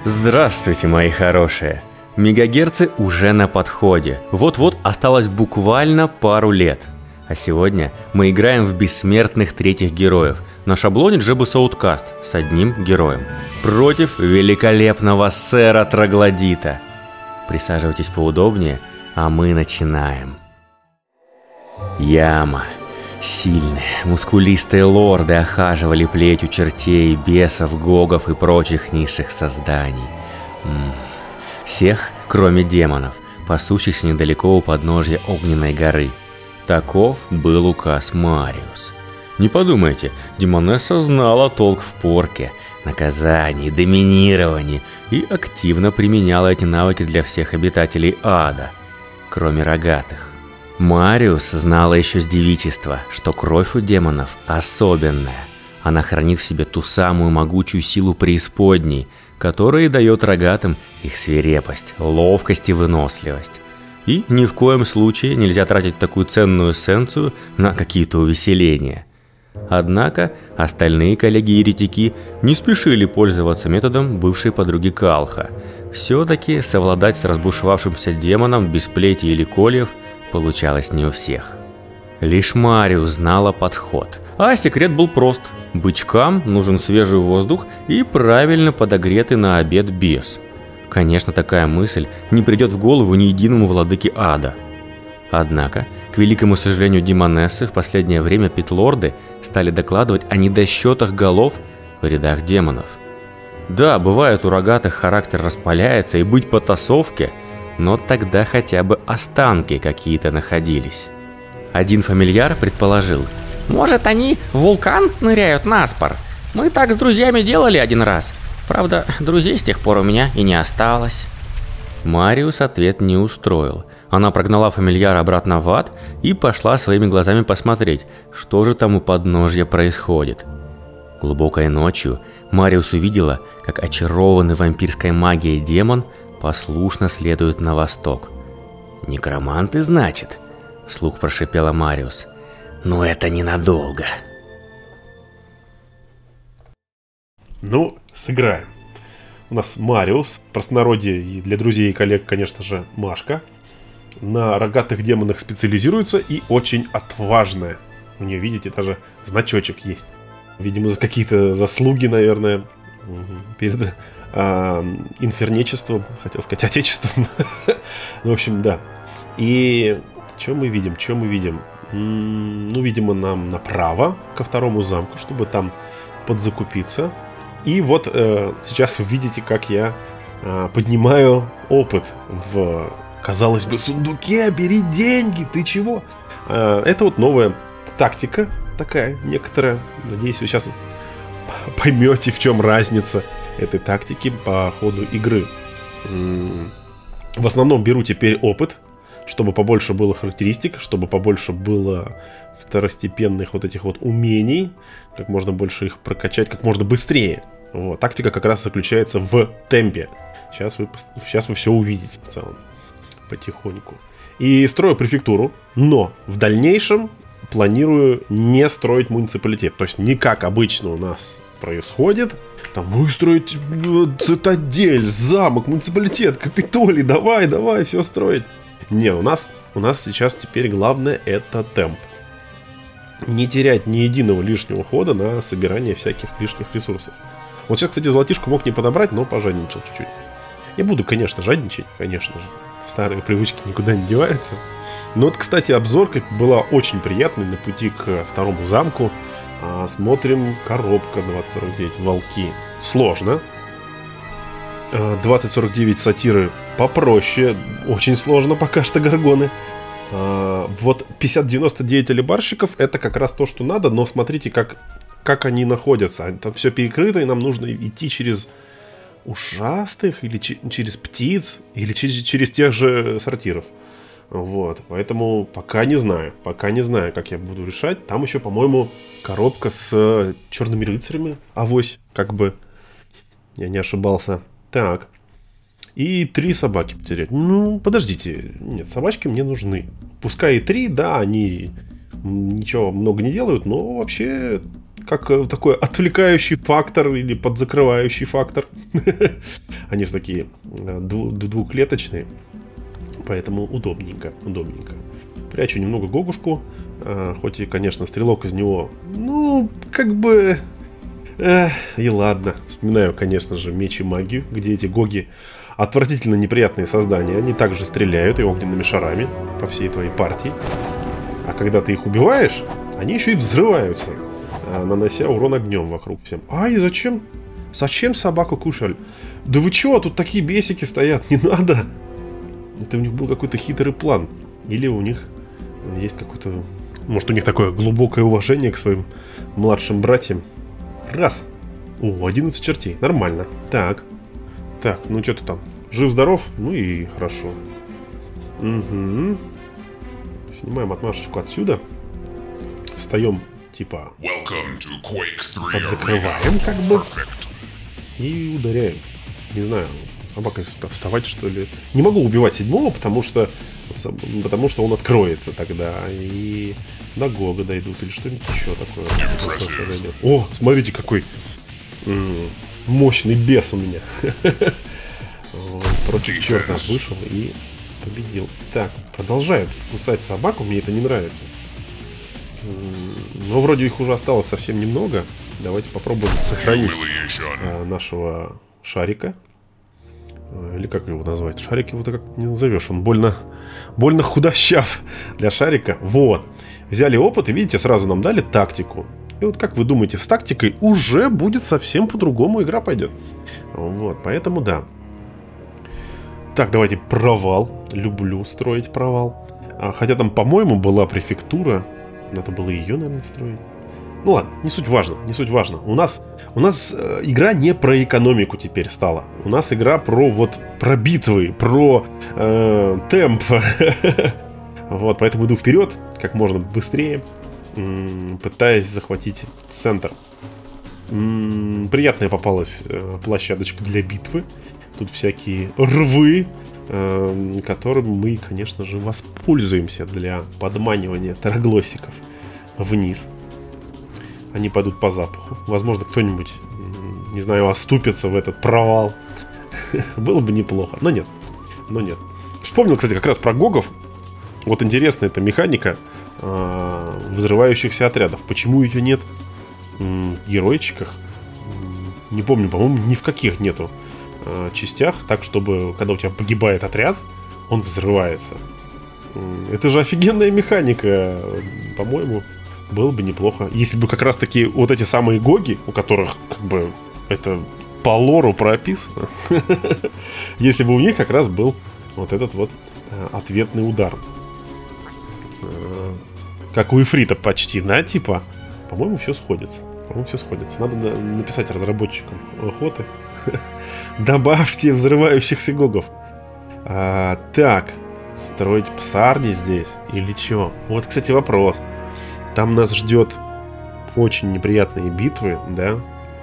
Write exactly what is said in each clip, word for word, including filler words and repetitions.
Здравствуйте, мои хорошие! Мегагерцы уже на подходе. Вот-вот осталось буквально пару лет. А сегодня мы играем в бессмертных третьих героев на шаблоне Джебус Ауткаст с одним героем против великолепного сэра Троглодита. Присаживайтесь поудобнее, а мы начинаем. Яма. Сильные, мускулистые лорды охаживали плетью чертей, бесов, гогов и прочих низших созданий. М-м. Всех, кроме демонов, пасущихся недалеко у подножья огненной горы. Таков был указ Мариус. Не подумайте, демонесса знала толк в порке, наказании, доминировании и активно применяла эти навыки для всех обитателей ада, кроме рогатых. Мариус знала еще с девичества, что кровь у демонов особенная. Она хранит в себе ту самую могучую силу преисподней, которая и дает рогатым их свирепость, ловкость и выносливость. И ни в коем случае нельзя тратить такую ценную эссенцию на какие-то увеселения. Однако остальные коллеги-еретики не спешили пользоваться методом бывшей подруги Калха. Все-таки совладать с разбушевавшимся демоном без плети или кольев получалось не у всех. Лишь Мариус знала подход. А секрет был прост. Бычкам нужен свежий воздух и правильно подогретый на обед бес. Конечно, такая мысль не придет в голову ни единому владыке ада. Однако, к великому сожалению демонессы, в последнее время питлорды стали докладывать о недосчетах голов в рядах демонов. Да, бывает, у рогатых характер распаляется и быть потасовке, но тогда хотя бы останки какие-то находились. Один фамильяр предположил: «Может, они в вулкан ныряют наспор? Мы так с друзьями делали один раз. Правда, друзей с тех пор у меня и не осталось». Мариус ответ не устроил. Она прогнала фамильяра обратно в ад и пошла своими глазами посмотреть, что же там у подножья происходит. Глубокой ночью Мариус увидела, как очарованный вампирской магией демон послушно следует на восток. «Некроманты, значит?» — вслух прошипела Мариус. «Но это ненадолго». Ну, сыграем. У нас Мариус, в простонародье и для друзей и коллег, конечно же, Машка. На рогатых демонах специализируется и очень отважная. У нее, видите, даже значочек есть. Видимо, за какие-то заслуги, наверное, перед а, инфернечеством, хотел сказать, отечеством. Ну, в общем, да. И что мы видим? Что мы видим? Ну, видимо, нам направо, ко второму замку, чтобы там подзакупиться. И вот э, сейчас вы видите, как я э, поднимаю опыт в, казалось бы, сундуке. Бери деньги, ты чего? Э, это вот новая тактика такая, некоторая. Надеюсь, вы сейчас поймете, в чем разница этой тактики по ходу игры. В основном беру теперь опыт, чтобы побольше было характеристик, чтобы побольше было второстепенных вот этих вот умений, как можно больше их прокачать, как можно быстрее. Вот. Тактика как раз заключается в темпе. Сейчас вы, сейчас вы все увидите в целом, потихоньку. И строю префектуру, но в дальнейшем планирую не строить муниципалитет. То есть не как обычно у нас происходит. Там выстроить цитадель, замок, муниципалитет, Капитолий, давай, давай, все строить. Не, у нас, у нас сейчас теперь главное это темп. Не терять ни единого лишнего хода на собирание всяких лишних ресурсов. Вот сейчас, кстати, золотишко мог не подобрать, но пожадничал чуть-чуть. Я буду, конечно, жадничать, конечно же. Старые привычки никуда не деваются. Но вот, кстати, обзорка была очень приятной на пути к второму замку. А, смотрим, коробка двадцать сорок девять, волки. Сложно. А, двадцать сорок девять сатиры попроще. Очень сложно пока что горгоны. А, вот пятьдесят девяносто девять алибарщиков это как раз то, что надо. Но смотрите, как, как они находятся. Там все перекрыто, и нам нужно идти через ушастых, или ч- через птиц, или через, через тех же сортиров. Вот, поэтому пока не знаю, пока не знаю, как я буду решать. Там еще, по-моему, коробка с черными рыцарями, авось, как бы я не ошибался. Так, и три собаки потерять. Ну, подождите, нет, собачки мне нужны. Пускай и три, да, они ничего много не делают, но вообще как такой отвлекающий фактор или подзакрывающий фактор. Они же такие двухклеточные, поэтому удобненько, удобненько. Прячу немного Гогушку, хоть и, конечно, стрелок из него, ну, как бы... Эх, и ладно. Вспоминаю, конечно же, меч и магию, где эти Гоги отвратительно неприятные создания. Они также стреляют и огненными шарами по всей твоей партии. А когда ты их убиваешь, они еще и взрываются, нанося урон огнем вокруг всем. Ай, зачем? Зачем собаку кушали? Да вы чего, тут такие бесики стоят, не надо. Это у них был какой-то хитрый план. Или у них есть какой-то... Может, у них такое глубокое уважение к своим младшим братьям. Раз. О, одиннадцать чертей. Нормально. Так. Так, ну что ты там? Жив-здоров? Ну и хорошо. Угу. Снимаем отмашечку отсюда. Встаем, типа... Подзакрываем, как бы. И ударяем. Не знаю, собака вставать, что ли. Не могу убивать седьмого, потому что... Потому что он откроется тогда. И... До Гога дойдут или что-нибудь еще такое. О, смотрите, какой м-м, мощный бес у меня. Против черта вышел и победил. Так, продолжают кусать собаку, мне это не нравится. Но вроде их уже осталось совсем немного. Давайте попробуем сохранить а, нашего шарика. Или как его назвать? Шарик его-то как не назовешь. Он больно, больно худощав для шарика. Вот. Взяли опыт и, видите, сразу нам дали тактику. И вот как вы думаете, с тактикой уже будет совсем по-другому игра пойдет. Вот, поэтому да. Так, давайте провал. Люблю строить провал. А, хотя там, по-моему, была префектура. Надо было ее, наверное, строить. Ну ладно, не суть важно, не суть важно. У нас, у нас э, игра не про экономику теперь стала. У нас игра про вот про битвы, про э, темп. Вот, поэтому иду вперед, как можно быстрее, пытаясь захватить центр. Приятная попалась э, площадочка для битвы. Тут всякие рвы, э, которым мы, конечно же, воспользуемся для подманивания тороглосиков вниз. Они пойдут по запаху. Возможно, кто-нибудь, не знаю, оступится в этот провал. Было бы неплохо, но нет. Но нет. Вспомнил, кстати, как раз про Гогов. Вот интересная эта механика э, взрывающихся отрядов. Почему ее нет в геройчиках? Не помню, по-моему, ни в каких нету э, частях. Так, чтобы, когда у тебя погибает отряд, он взрывается. Это же офигенная механика. По-моему, было бы неплохо. Если бы как раз таки вот эти самые Гоги, у которых как бы это по лору прописано, если бы у них как раз был вот этот вот ответный удар. Как у Ифрита почти, да, типа. По-моему, все сходится. По-моему, все сходится. Надо написать разработчикам охоты. Добавьте взрывающихся Гогов. А, так, строить псарни здесь или что? Вот, кстати, вопрос. Там нас ждет очень неприятные битвы, да?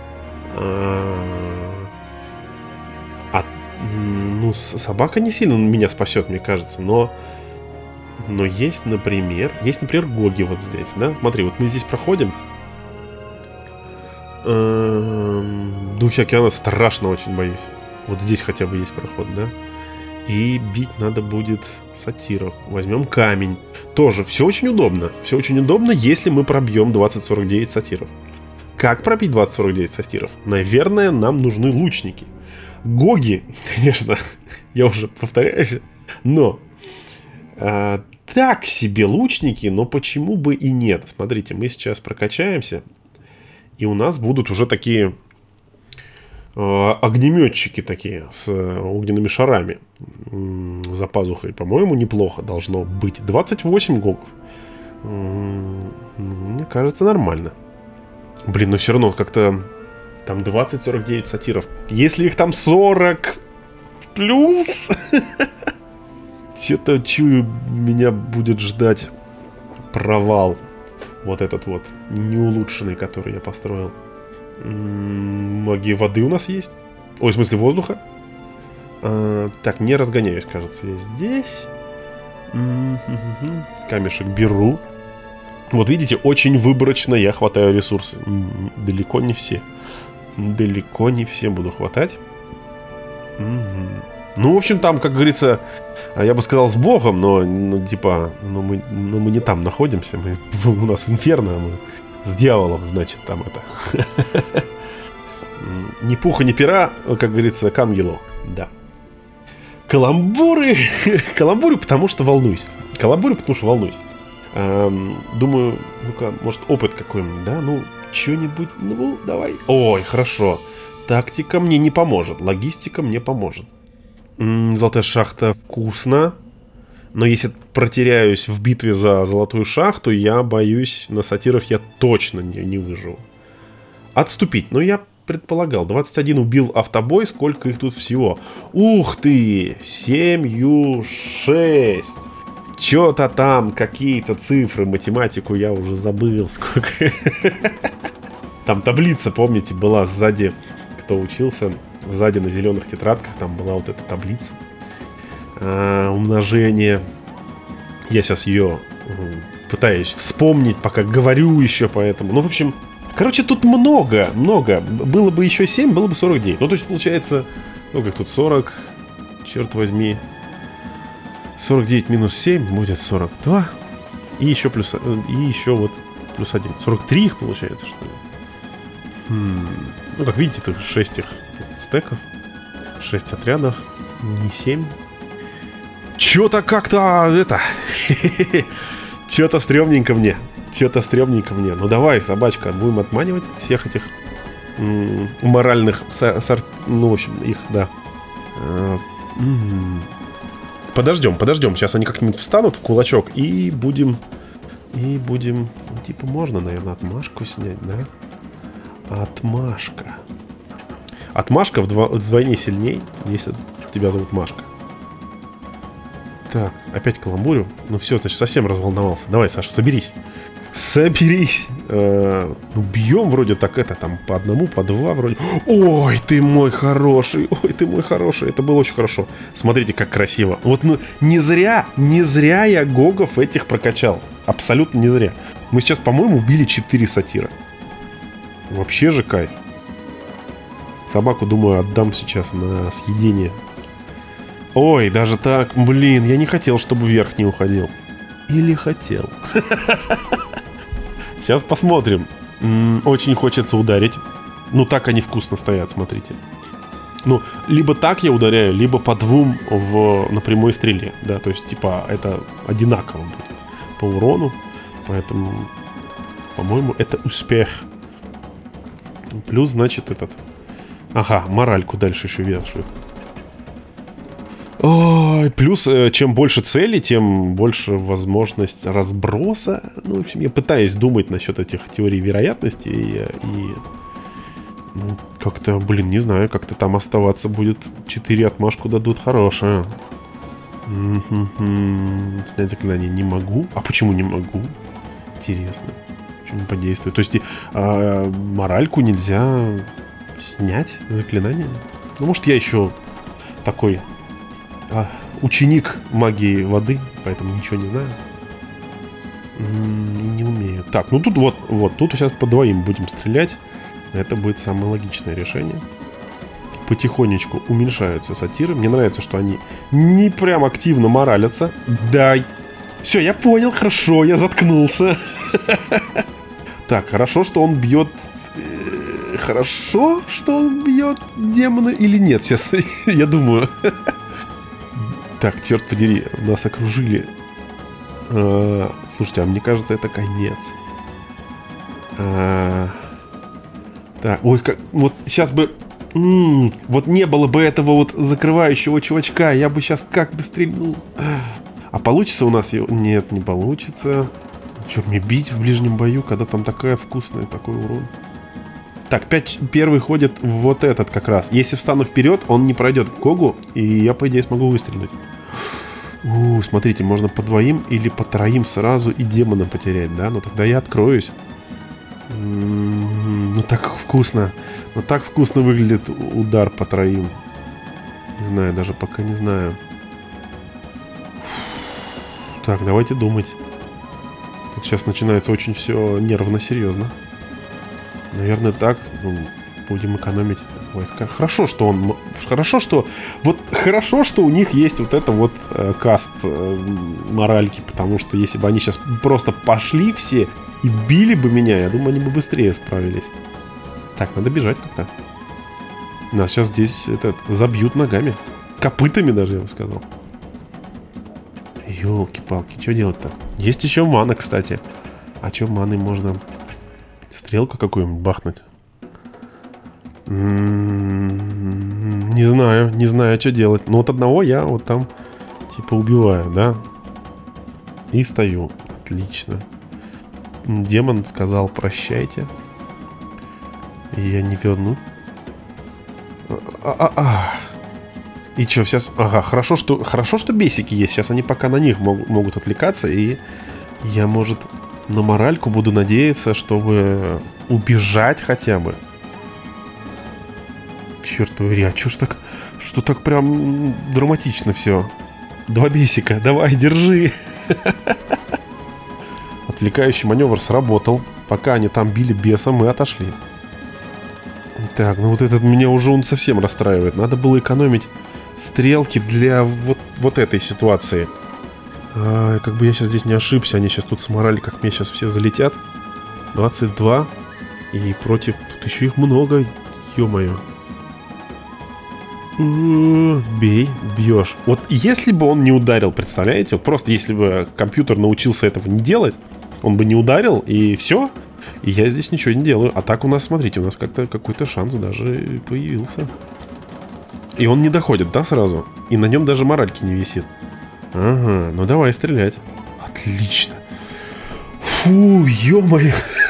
А, а, ну, собака не сильно меня спасет, мне кажется, но... Но есть, например... Есть, например, Гоги вот здесь, да? Смотри, вот мы здесь проходим. Духи океана страшно очень боюсь. Вот здесь хотя бы есть проход, да? И бить надо будет сатиров. Возьмем камень. Тоже все очень удобно. Все очень удобно, если мы пробьем двадцать сорок девять сатиров. Как пробить двадцать сорок девять сатиров? Наверное, нам нужны лучники. Гоги, конечно, я уже повторяюсь, но а, так себе лучники, но почему бы и нет? Смотрите, мы сейчас прокачаемся, и у нас будут уже такие а, огнеметчики такие с а, огненными шарами м-м, за пазухой. По-моему, неплохо должно быть. двадцать восемь гогов. М-м, мне кажется, нормально. Блин, но все равно как-то там двадцать сорок девять сатиров. Если их там сорок плюс, что-то чую, меня будет ждать провал. Вот этот вот неулучшенный, который я построил. Магия воды у нас есть. Ой, в смысле воздуха. А, так, не разгоняюсь, кажется, я здесь. Камешек беру. Вот видите, очень выборочно я хватаю ресурсы. Далеко не все. Далеко не все буду хватать. Угу. Ну, в общем, там, как говорится, я бы сказал, с Богом, но, ну, типа, ну мы, ну, мы не там находимся. Мы, у нас инферно, мы с дьяволом, значит, там это. Ни пуха, ни пера, как говорится, к ангелу. Да. Каламбуры. Каламбуры, потому что волнуюсь. Каламбуры, потому что волнуюсь. Эм, думаю, ну-ка, может, опыт какой-нибудь, да? Ну, что-нибудь, ну, давай. Ой, хорошо. Тактика мне не поможет, логистика мне поможет. М-м, золотая шахта вкусно. Но если протеряюсь в битве за золотую шахту, я боюсь, на сатирах я точно не, не выживу. Отступить. Но я предполагал. двадцать один убил автобой. Сколько их тут всего? Ух ты! семью шесть. Чё-то там, какие-то цифры, математику я уже забыл. Сколько. Там таблица, помните, была сзади, кто учился, сзади на зеленых тетрадках, там была вот эта таблица. А, умножение. Я сейчас ее пытаюсь вспомнить, пока говорю еще поэтому. Ну, в общем, короче, тут много, много. Было бы еще семь, было бы сорок девять. Ну, то есть, получается, ну, как тут сорок, черт возьми. сорок девять минус семь будет сорок два. И еще плюс, и еще вот плюс один. сорок три их получается, что ли? Хм. Ну, как видите, тут шесть их стеков. шесть отрядов. Не семь. Чё-то как-то это... Чё-то стрёмненько мне. Чё-то стрёмненько мне. Ну давай, собачка, будем отманивать всех этих м- моральных сорт... Ну, в общем, их, да. А- м- Подождем, подождем. Сейчас они как-нибудь встанут в кулачок и будем... И будем... Типа можно, наверное, отмашку снять, да? Отмашка. Отмашка вдво... вдвойне сильней, если тебя зовут Машка. Так, опять каламбурю. Ну все, ты совсем разволновался. Давай, Саша, соберись. Соберись. Э-э- ну, бьем вроде так это, там, по одному, по два вроде. Ой, ты мой хороший. Ой, ты мой хороший. Это было очень хорошо. Смотрите, как красиво. Вот, ну, не зря, не зря я гогов этих прокачал. Абсолютно не зря. Мы сейчас, по-моему, убили четыре сатира. Вообще же кайф. Собаку, думаю, отдам сейчас на съедение. Ой, даже так, блин, я не хотел, чтобы вверх не уходил. Или хотел. Сейчас посмотрим. М-м, очень хочется ударить. Ну, так они вкусно стоят, смотрите. Ну, либо так я ударяю, либо по двум в, на прямой стреле. Да, то есть, типа, это одинаково будет по урону. Поэтому, по-моему, это успех. Плюс, значит, этот... Ага, моральку дальше еще вешают. Ой, плюс, чем больше целей, тем больше возможность разброса. Ну, в общем, я пытаюсь думать насчет этих теорий вероятности. И, и ну, как-то, блин, не знаю, как-то там оставаться будет. Четыре отмашку дадут хорошее. Снять заклинание не могу. А почему не могу? Интересно. Почему не подействует? То есть а, моральку нельзя снять заклинание? Ну, может, я еще такой... А, ученик магии воды, поэтому ничего не знаю. М-м, не умею. Так, ну тут вот, вот, тут сейчас по двоим будем стрелять. Это будет самое логичное решение. Потихонечку уменьшаются сатиры. Мне нравится, что они не прям активно моралятся. Дай. Все, я понял, хорошо, я заткнулся. Так, хорошо, что он бьет... Хорошо, что он бьет демона или нет? Сейчас я думаю... Так, черт подери, нас окружили. А, слушайте, а мне кажется, это конец. А, так, ой, как, вот сейчас бы... М-м, вот не было бы этого вот закрывающего чувачка, я бы сейчас как бы стрельнул. А получится у нас его? Нет, не получится. Че, мне бить в ближнем бою, когда там такая вкусная, такой урон? Так, пять, первый ходит вот этот как раз. Если встану вперед, он не пройдет к Гогу, и я, по идее, смогу выстрелить. У, смотрите, можно по двоим или по троим сразу и демона потерять, да? Ну тогда я откроюсь. М-м-м, ну так вкусно. Ну так вкусно выглядит удар по троим. Не знаю, даже пока не знаю. Так, давайте думать. Тут Тут сейчас начинается очень все нервно, серьезно. Наверное, так. Ну, будем экономить войска. Хорошо, что он... Хорошо, что... Вот хорошо, что у них есть вот это вот э, каст э, моральки. Потому что если бы они сейчас просто пошли все и били бы меня, я думаю, они бы быстрее справились. Так, надо бежать как-то. Нас сейчас здесь это, забьют ногами. Копытами даже, я бы сказал. Ёлки-палки, что делать-то? Есть еще мана, кстати. А что маной можно... Стрелку какую-нибудь бахнуть? М-м-м, не знаю, не знаю, что делать. Но вот одного я вот там типа убиваю, да? И стою. Отлично. Демон сказал прощайте. И я не верну. А-а-а. И что, сейчас... Ага, хорошо, что хорошо, что бесики есть. Сейчас они пока на них мог, могут отвлекаться. И я, может, на моральку буду надеяться, чтобы убежать хотя бы. Черт побери, а что ж так... Что так прям драматично все? Два бесика, давай, держи. Отвлекающий маневр сработал. Пока они там били беса, мы отошли. Так, ну вот этот меня уже он совсем расстраивает. Надо было экономить стрелки для вот, вот этой ситуации. А, как бы я сейчас здесь не ошибся. Они сейчас тут с морали, как мне сейчас все залетят. двадцать два. И против... Тут еще их много. Ё-моё. Бей, бьешь. Вот если бы он не ударил, представляете? Вот просто если бы компьютер научился этого не делать, он бы не ударил, и все. И я здесь ничего не делаю. А так у нас, смотрите, у нас как-то какой-то шанс даже появился. И он не доходит, да, сразу? И на нем даже моральки не висит. Ага, ну давай стрелять. Отлично. Фу, ё-моё.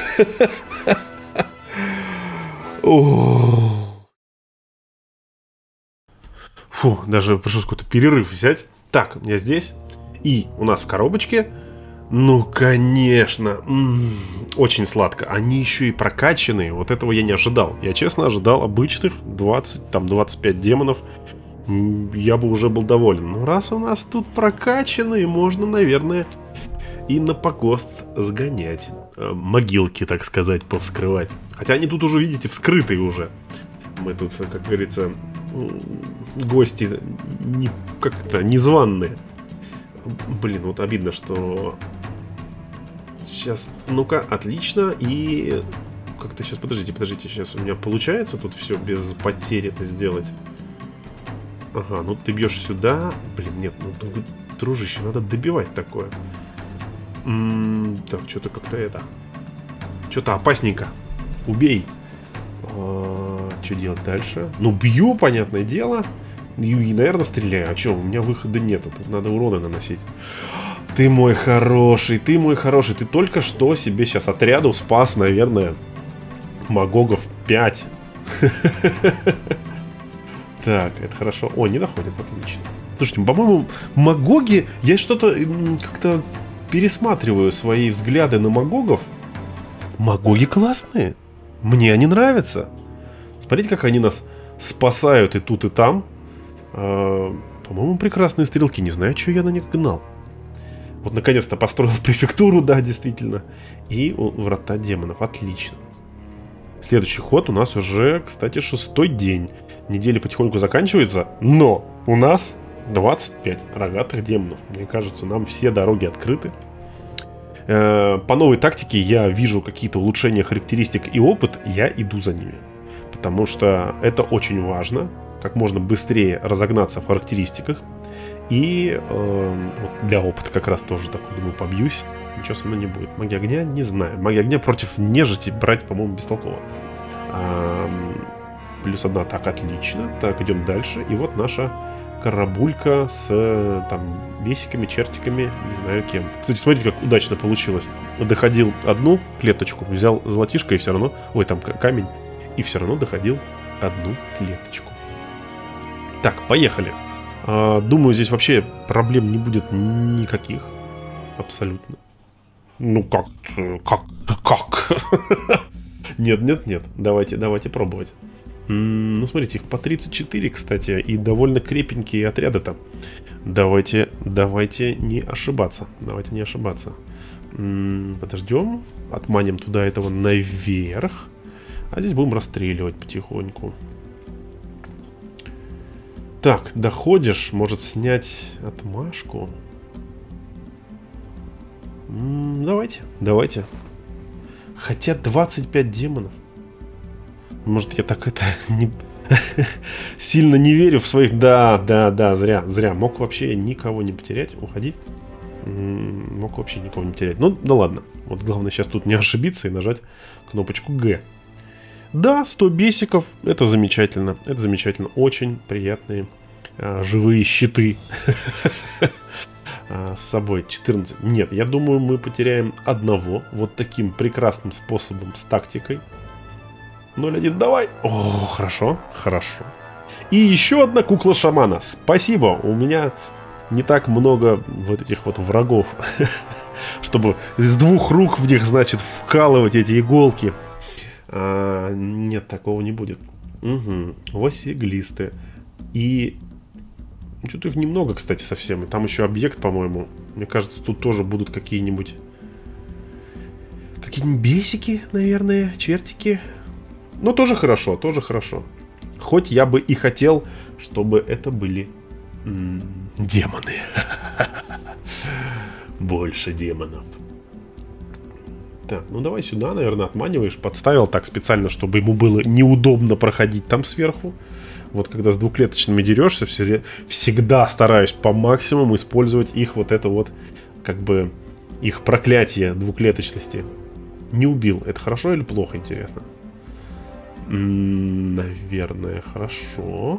Фу, даже пришлось какой-то перерыв взять. Так, я здесь. И у нас в коробочке... Ну, конечно. М-м, очень сладко. Они еще и прокачанные. Вот этого я не ожидал. Я, честно, ожидал обычных двадцать, там, двадцать пять демонов. Я бы уже был доволен. Но раз у нас тут прокачанные, можно, наверное, и на погост сгонять. Могилки, так сказать, повскрывать. Хотя они тут уже, видите, вскрытые уже. Мы тут, как говорится, гости не, как-то незваные. Блин, вот обидно, что... Сейчас, ну-ка, отлично. И как-то сейчас, подождите, подождите, сейчас у меня получается тут все без потери это сделать. Ага, ну ты бьешь сюда. Блин, нет, ну, дружище, надо добивать такое. М-м, так, что-то как-то это... Что-то опасненько. Убей. А, что делать дальше? Ну, бью, понятное дело. И, и, наверное, стреляю. А что, у меня выхода нет. Тут надо урона наносить. Ты мой хороший, ты мой хороший. Ты только что себе сейчас отряду спас, наверное, магогов пять. Так, это хорошо. О, не доходит, отлично. Слушайте, по-моему, магоги... Я что-то как-то пересматриваю свои взгляды на магогов. Магоги классные. Мне они нравятся. Смотрите, как они нас спасают и тут, и там. По-моему, прекрасные стрелки. Не знаю, что я на них гнал. Вот, наконец-то построил префектуру, да, действительно. И врата демонов. Отлично. Следующий ход у нас уже, кстати, шестой день. Неделя потихоньку заканчивается. Но у нас двадцать пять рогатых демонов. Мне кажется, нам все дороги открыты. По новой тактике я вижу какие-то улучшения характеристик и опыт. Я иду за ними. Потому что это очень важно. Как можно быстрее разогнаться в характеристиках. И э, вот для опыта как раз тоже так, думаю, побьюсь. Ничего со мной не будет. Магия огня, не знаю. Магия огня против нежити брать, по-моему, бестолково. А, плюс одна атака, отлично. Так, идем дальше. И вот наша карабулька с там бесиками, чертиками, не знаю кем. Кстати, смотрите, как удачно получилось. Доходил одну клеточку, взял золотишко и все равно... Ой, там камень. И все равно доходил одну клеточку. Так, поехали. А, думаю, здесь вообще проблем не будет никаких. Абсолютно. Ну как? Как? Как? Нет, нет, нет. Давайте, давайте пробовать. М-м, ну, смотрите, их по тридцать четыре, кстати. И довольно крепенькие отряды там. Давайте, давайте не ошибаться. Давайте не ошибаться. М-м, подождем. Отманим туда этого наверх. А здесь будем расстреливать потихоньку. Так, доходишь. Может снять отмашку. М-м, давайте, давайте. Хотя двадцать пять демонов. Может, я так это не... сильно не верю в своих... Да, да, да, зря, зря. Мог вообще никого не потерять. Уходи. М-м, мог вообще никого не потерять. Ну, да ладно. Вот главное сейчас тут не ошибиться и нажать кнопочку Г. Да, сто бесиков. Это замечательно. Это замечательно. Очень приятные а, живые щиты. С собой четырнадцать. Нет, я думаю, мы потеряем одного. Вот таким прекрасным способом, с тактикой. ноль один, давай. О, хорошо, хорошо. И еще одна кукла шамана. Спасибо, у меня не так много вот этих вот врагов, чтобы с двух рук в них, значит, вкалывать эти иголки. А, нет, такого не будет. Угу. Восьиглисты. И что-то их немного, кстати, совсем. И там еще объект, по-моему. Мне кажется, тут тоже будут какие-нибудь какие-нибудь бесики, наверное, чертики. Но тоже хорошо, тоже хорошо. Хоть я бы и хотел, чтобы это были м-м, демоны. Больше демонов. Так, ну давай сюда, наверное, отманиваешь. Подставил так специально, чтобы ему было неудобно проходить там сверху. Вот когда с двухклеточными дерешься, все, всегда стараюсь по максимуму использовать их вот это вот, как бы, их проклятие двухклеточности. Не убил. Это хорошо или плохо, интересно? М-м, наверное, хорошо.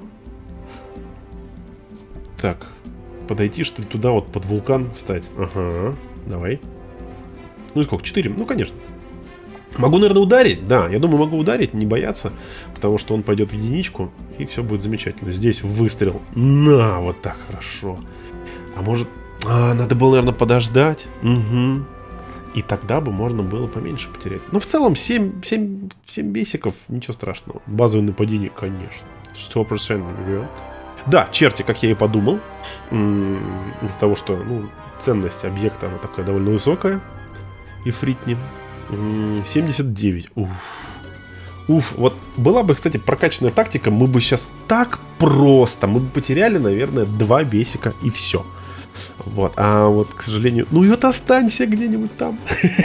Так, подойти, что ли, туда вот под вулкан встать? Ага, давай. Ну и сколько? Четыре? Ну, конечно. Могу, наверное, ударить? Да, я думаю, могу ударить, не бояться. Потому что он пойдет в единичку, и все будет замечательно. Здесь выстрел. На, вот так хорошо. А может... А, надо было, наверное, подождать. Угу. И тогда бы можно было поменьше потерять. Но в целом семь, семь, семь бесиков, ничего страшного. Базовое нападение, конечно. сто процентов. Да, черти, как я и подумал. Из-за того, что ну, ценность объекта, она такая довольно высокая. И фритни. семьдесят девять. Уф. Уф. Вот была бы, кстати, прокачанная тактика, мы бы сейчас так просто. Мы бы потеряли, наверное, два бесика и все. Вот. А вот, к сожалению... Ну и вот останься где-нибудь там.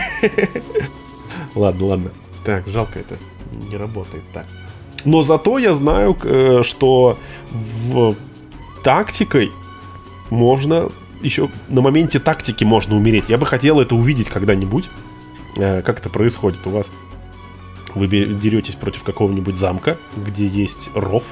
Ладно, ладно. Так, жалко это. Не работает так. Но зато я знаю, что в тактикой можно... Еще на моменте тактики можно умереть. Я бы хотел это увидеть когда-нибудь. Как это происходит у вас? Вы деретесь против какого-нибудь замка, где есть ров,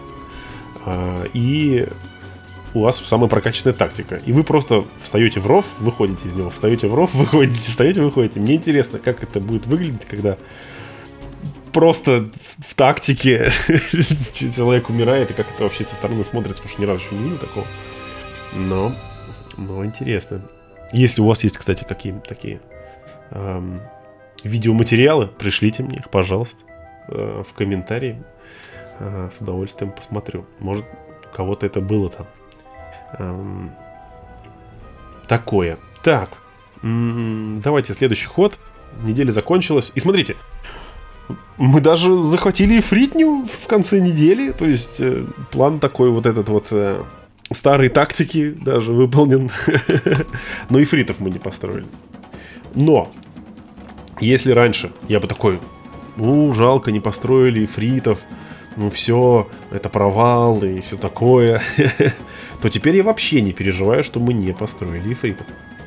и у вас самая прокачанная тактика. И вы просто встаете в ров, выходите из него, встаете в ров, выходите, встаете, выходите. Мне интересно, как это будет выглядеть, когда просто в тактике человек умирает, и как это вообще со стороны смотрится, потому что ни разу еще не видел такого. Но, но интересно. Если у вас есть, кстати, какие-то такие... Эм, видеоматериалы, пришлите мне их, пожалуйста, э, в комментарии. Э, с удовольствием посмотрю. Может, у кого-то это было там. Эм, такое. Так. М-м, давайте следующий ход. Неделя закончилась. И смотрите. Мы даже захватили Ифритню в конце недели. То есть, э, план такой вот этот вот... Э, старой тактики даже выполнен. Но Ифритов мы не построили. Но... Если раньше я бы такой, ну, жалко, не построили ифритов, ну, все, это провал и все такое, то теперь я вообще не переживаю, что мы не построили ифритов.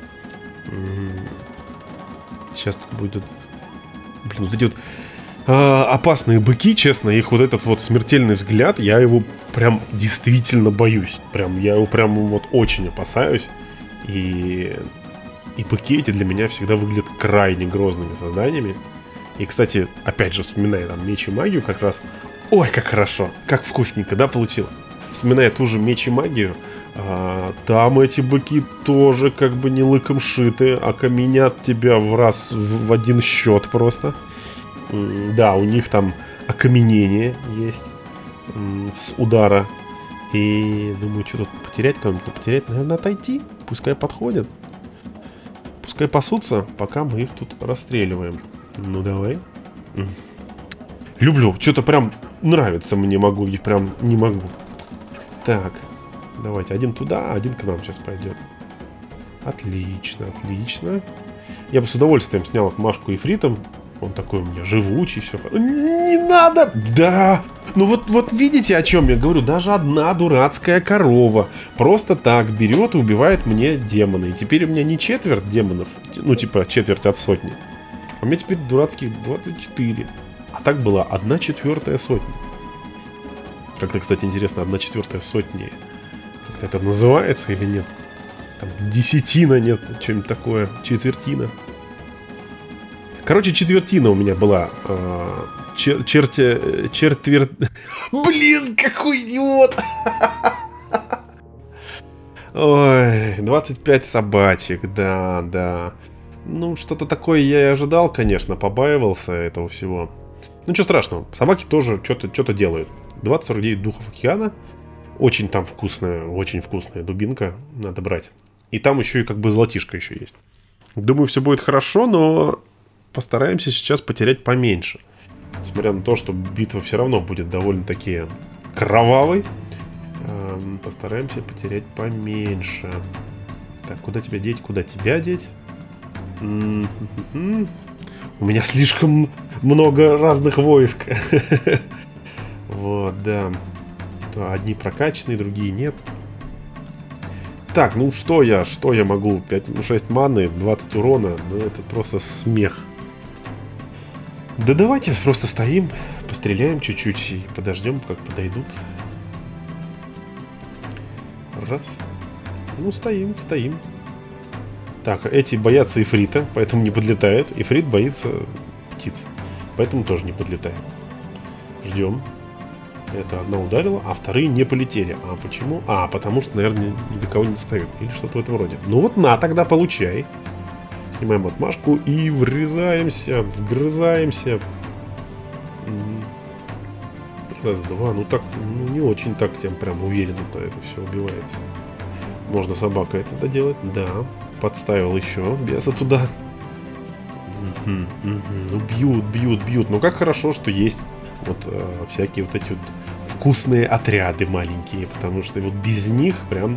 Сейчас тут будет... Блин, вот эти вот а, опасные быки, честно, их вот этот вот смертельный взгляд, я его прям действительно боюсь. Прям, я его прям вот очень опасаюсь. И... И быки эти для меня всегда выглядят крайне грозными созданиями. И, кстати, опять же, вспоминая там меч и магию как раз. Ой, как хорошо, как вкусненько, да, получил. Вспоминая ту же меч и магию, а, там эти быки тоже как бы не лыком шиты, а каменят тебя в раз в, в один счет просто. М, да, у них там окаменение есть м, с удара. И думаю, что тут потерять кого-нибудь, потерять, наверное, отойти. Пускай подходят. Пускай пасутся, пока мы их тут расстреливаем. Ну, давай. Люблю. Что-то прям нравится мне. Могу. И прям не могу. Так. Давайте. Один туда, один к нам сейчас пойдет. Отлично, отлично. Я бы с удовольствием снял отмашку ифритом. Он такой у меня живучий, все. Не надо! Да! Ну вот, вот видите, о чем я говорю? Даже одна дурацкая корова просто так берет и убивает мне демона. И теперь у меня не четверть демонов, ну типа четверть от сотни. А у меня теперь дурацких двадцать четыре. А так была одна четвертая сотня. Как-то, кстати, интересно, одна четвертая сотни. Как-то это называется или нет? Там десятина нет, что-нибудь такое. Четвертина. Короче, четвертина у меня была. Э, чер, черте, четвер... Блин, какой идиот! Ой, двадцать пять собачек, да, да. Ну, что-то такое я и ожидал, конечно, побаивался этого всего. Ну, ничего страшного, собаки тоже что-то что-то делают. двадцать сорок девять духов океана. Очень там вкусная, очень вкусная дубинка. Надо брать. И там еще и как бы золотишко еще есть. Думаю, все будет хорошо, но постараемся сейчас потерять поменьше. Несмотря на то, что битва все равно будет довольно-таки кровавой. Эм, постараемся потерять поменьше. Так, куда тебя деть? Куда тебя деть? М-м-м-м. У меня слишком много разных войск. Вот, да. Одни прокачанные, другие нет. Так, ну что я, что я могу? пять-шесть маны, двадцать урона. Ну это просто смех. Да давайте просто стоим, постреляем чуть-чуть и подождем, как подойдут. Раз. Ну стоим, стоим. Так, эти боятся ифрита, поэтому не подлетают. Ифрит боится птиц, поэтому тоже не подлетает. Ждем. Это одна ударила, а вторые не полетели. А почему? А, потому что, наверное, ни до кого не достают. Или что-то в этом роде. Ну вот на, тогда получай. Снимаем отмашку и врезаемся, вгрызаемся. Раз, два. Ну так, ну, не очень так тем прям уверенно-то это все убивается. Можно собака это доделать. Да. Подставил еще беса туда. Угу, угу. Ну бьют, бьют, бьют. Ну как хорошо, что есть вот э, всякие вот эти вот вкусные отряды маленькие, потому что вот без них прям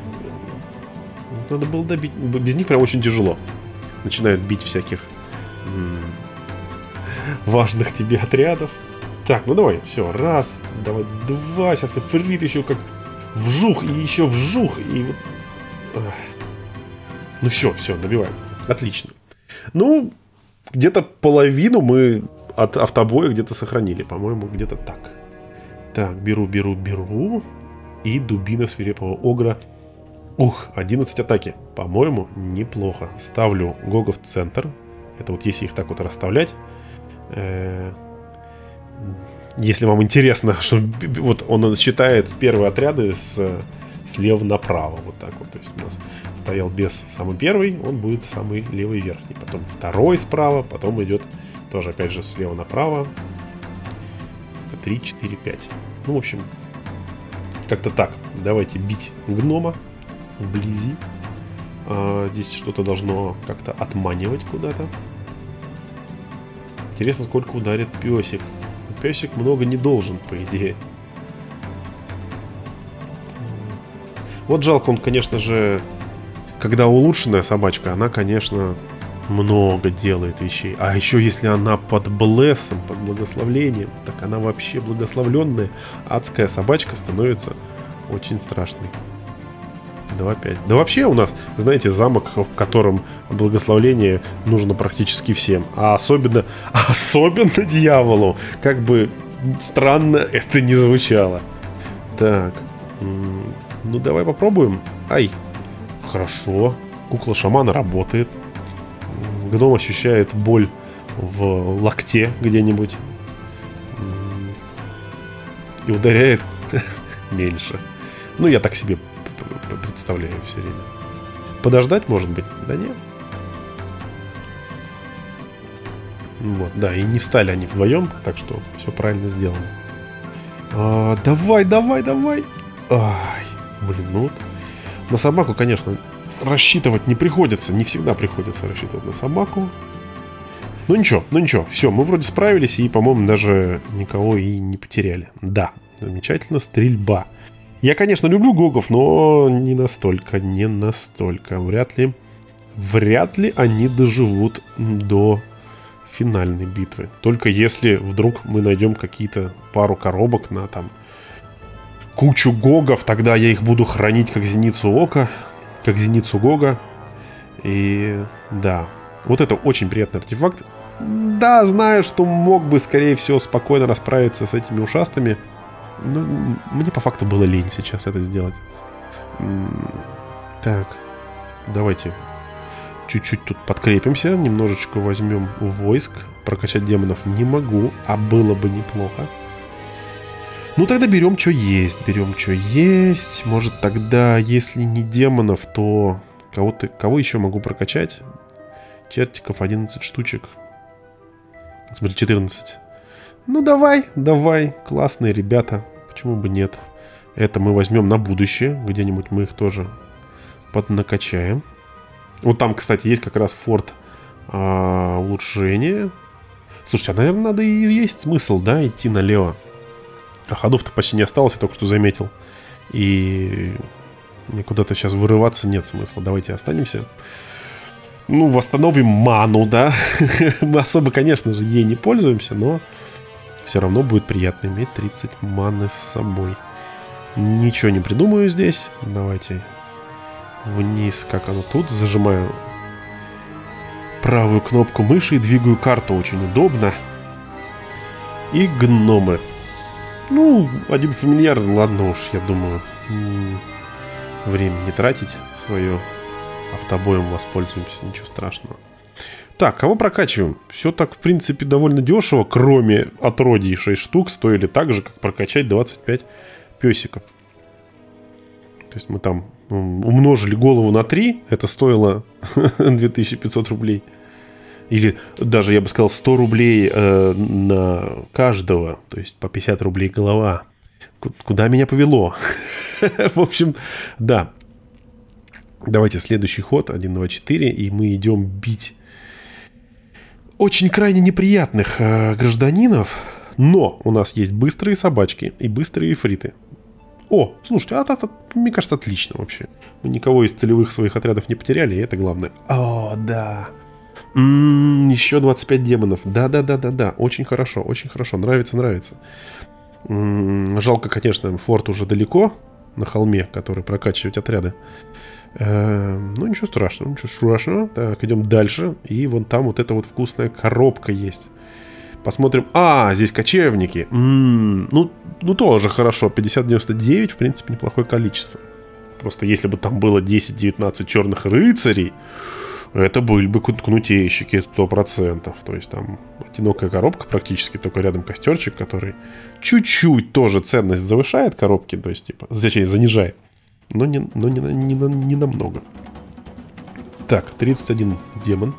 надо было добить, без них прям очень тяжело. Начинают бить всяких м- важных тебе отрядов. Так, ну давай, все, раз, давай, два, сейчас ифрит еще как вжух, и еще вжух, и вот... Ах. Ну все, все, добиваем. Отлично. Ну, где-то половину мы от автобоя где-то сохранили. По-моему, где-то так. Так, беру, беру, беру. И дубина свирепого огра. Ух, одиннадцать атаки. По-моему, неплохо. Ставлю Гога в центр. Это вот если их так вот расставлять. Если вам интересно, что вот он считает первые отряды с, слева направо. Вот так вот. То есть у нас стоял бес самый первый, он будет самый левый верхний. Потом второй справа, потом идет тоже опять же слева направо. три, четыре, пять. Ну, в общем, как-то так. Давайте бить гнома вблизи. А, здесь что-то должно как-то отманивать куда-то. Интересно, сколько ударит песик. Песик много не должен, по идее. Вот жалко, он, конечно же, когда улучшенная собачка, она, конечно, много делает вещей. А еще если она под блессом, под благословлением, так она вообще благословленная. Адская собачка становится очень страшной. два пять. Да вообще у нас, знаете, замок, в котором благословление нужно практически всем. А особенно, особенно дьяволу. Как бы странно это не звучало. Так. Ну давай попробуем. Ай. Хорошо. Кукла шамана работает. Гном ощущает боль в локте где-нибудь. И ударяет меньше. Ну, я так себе представляю все время. Подождать, может быть? Да нет. Вот, да, и не встали они вдвоем, так что все правильно сделано. А, давай, давай, давай. Ай, блин, ну вот. На собаку, конечно, рассчитывать не приходится. Не всегда приходится рассчитывать на собаку. Ну ничего, ну ничего. Все, мы вроде справились и, по-моему, даже никого и не потеряли. Да, замечательно. Стрельба. Я, конечно, люблю гогов, но не настолько, не настолько. Вряд ли, вряд ли они доживут до финальной битвы. Только если вдруг мы найдем какие-то пару коробок на там кучу гогов, тогда я их буду хранить как зеницу ока, как зеницу гога. И да, вот это очень приятный артефакт. Да, знаю, что мог бы, скорее всего, спокойно расправиться с этими ушастыми. Но мне по факту было лень сейчас это сделать. Так, давайте чуть-чуть тут подкрепимся, немножечко возьмем войск. Прокачать демонов не могу, а было бы неплохо. Ну тогда берем, что есть, берем, что есть. Может тогда, если не демонов, то кого-то, кого еще могу прокачать? Чертиков одиннадцать штучек. Смотри, четырнадцать. Ну давай, давай, классные ребята. Почему бы нет? Это мы возьмем на будущее. Где-нибудь мы их тоже поднакачаем. Вот там, кстати, есть как раз форт а, улучшения. Слушайте, а, наверное, надо и есть смысл, да, идти налево. А ходов-то почти не осталось, я только что заметил. И мне куда-то сейчас вырываться нет смысла. Давайте останемся. Ну, восстановим ману, да. Мы особо, конечно же, ей не пользуемся, но все равно будет приятно иметь тридцать маны с собой. Ничего не придумаю здесь. Давайте вниз, как оно тут. Зажимаю правую кнопку мыши и двигаю карту. Очень удобно. И гномы. Ну, один фамильяр, ладно уж, я думаю. Время не тратить свое. Автобоем воспользуемся, ничего страшного. Так, кого прокачиваем? Все так, в принципе, довольно дешево, кроме отродий шесть штук, стоили так же, как прокачать двадцать пять песиков. То есть мы там умножили голову на три, это стоило две тысячи пятьсот рублей. Или даже, я бы сказал, сто рублей э, на каждого, то есть по пятьдесят рублей голова. Куда меня повело? В общем, да. Давайте следующий ход, один, два, четыре, и мы идем бить очень крайне неприятных э, гражданинов, но у нас есть быстрые собачки и быстрые эфриты. О, слушайте, а, а, а, мне кажется, отлично вообще. Мы никого из целевых своих отрядов не потеряли, и это главное. О, да. М-м, еще двадцать пять демонов. Да-да-да-да-да, очень хорошо, очень хорошо, нравится, нравится. М-м, жалко, конечно, форт уже далеко, на холме, который прокачивать отряды. Ну, ничего страшного, ничего страшного. Так, идем дальше. И вон там вот эта вот вкусная коробка есть. Посмотрим. А, здесь кочевники. М-м, ну, ну, тоже хорошо. пятьдесят девяносто девять, в принципе, неплохое количество. Просто если бы там было десять-девятнадцать черных рыцарей, это были бы кнутейщики сто процентов. То есть там одинокая коробка практически, только рядом костерчик, который чуть-чуть тоже ценность завышает коробки. То есть, типа, зачем занижает. Но не, но не, не, не намного. Так, тридцать один демон.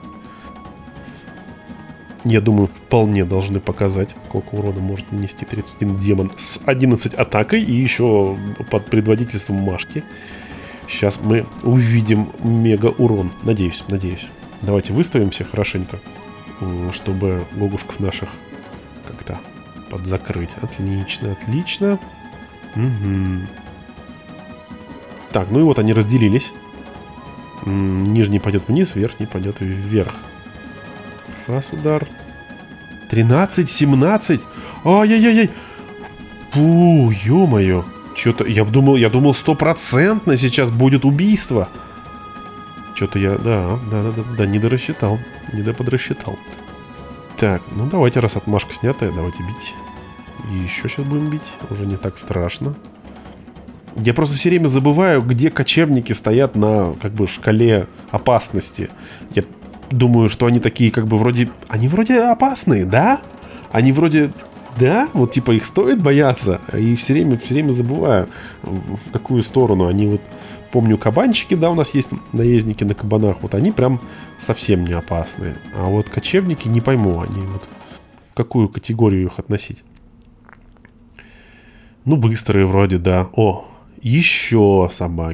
Я думаю, вполне должны показать, сколько урона может нанести тридцать один демон с одиннадцать атакой и еще под предводительством Машки. Сейчас мы увидим мега урон. Надеюсь, надеюсь. Давайте выставимся хорошенько, чтобы гогушков наших как-то подзакрыть. Отлично, отлично. Угу. Так, ну и вот они разделились. Нижний пойдет вниз, верхний пойдет вверх. Раз удар. тринадцать, семнадцать. Ай-яй-яй-яй. Фу, ё-моё. Что-то, я думал, я думал, стопроцентно сейчас будет убийство. Что-то я, да, да, да, да, да, не дорассчитал. Не доподрасчитал. Так, ну давайте, раз отмашка снятая, давайте бить. И еще сейчас будем бить. Уже не так страшно. Я просто все время забываю, где кочевники стоят на, как бы, шкале опасности. Я думаю, что они такие, как бы, вроде... Они вроде опасные, да? Они вроде... Да? Вот, типа, их стоит бояться. И все время, все время забываю, в какую сторону. Они вот... Помню, кабанчики, да, у нас есть наездники на кабанах. Вот они прям совсем не опасные. А вот кочевники, не пойму, они вот... В какую категорию их относить? Ну, быстрые вроде, да. О, еще собаки.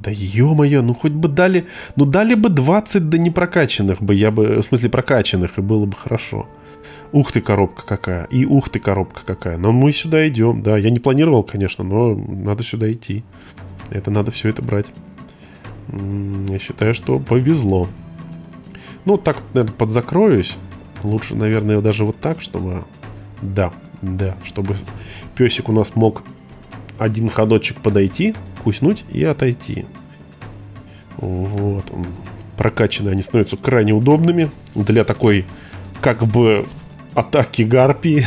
Да ё-моё, ну хоть бы дали... Ну дали бы двадцать, да не прокачанных бы. Я бы... В смысле прокачанных, и было бы хорошо. Ух ты, коробка какая. И ух ты, коробка какая. Но мы сюда идем. Да, я не планировал, конечно, но надо сюда идти. Это надо все это брать. Я считаю, что повезло. Ну, так, наверное, подзакроюсь. Лучше, наверное, даже вот так, чтобы... Да, да, чтобы песик у нас мог один ходочек подойти, куснуть и отойти. Вот. Прокачанные они становятся крайне удобными для такой, как бы, атаки гарпии.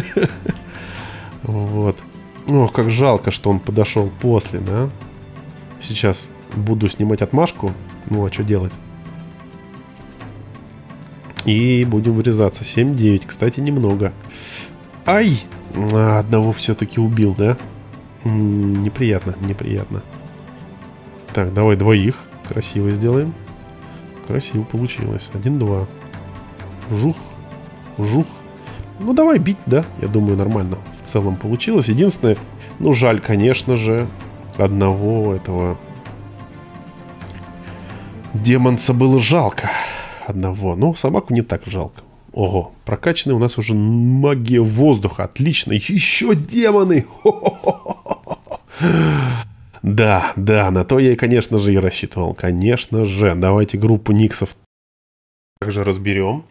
Вот. Ох, как жалко, что он подошел после, да? Сейчас буду снимать отмашку. Ну, а что делать? И будем вырезаться. семь девять, кстати, немного. Ай! А, одного все-таки убил, да? М-м, неприятно, неприятно. Так, давай двоих. Красиво сделаем. Красиво получилось. Один-два. Жух. Жух. Ну, давай бить, да? Я думаю, нормально в целом получилось. Единственное, ну, жаль, конечно же, одного этого демонца было жалко. Одного. Ну, собаку не так жалко. Ого, прокачанный у нас уже магия воздуха. Отлично. Еще демоны. Да, да, на то я, конечно же, и рассчитывал. Конечно же. Давайте группу никсов также разберем.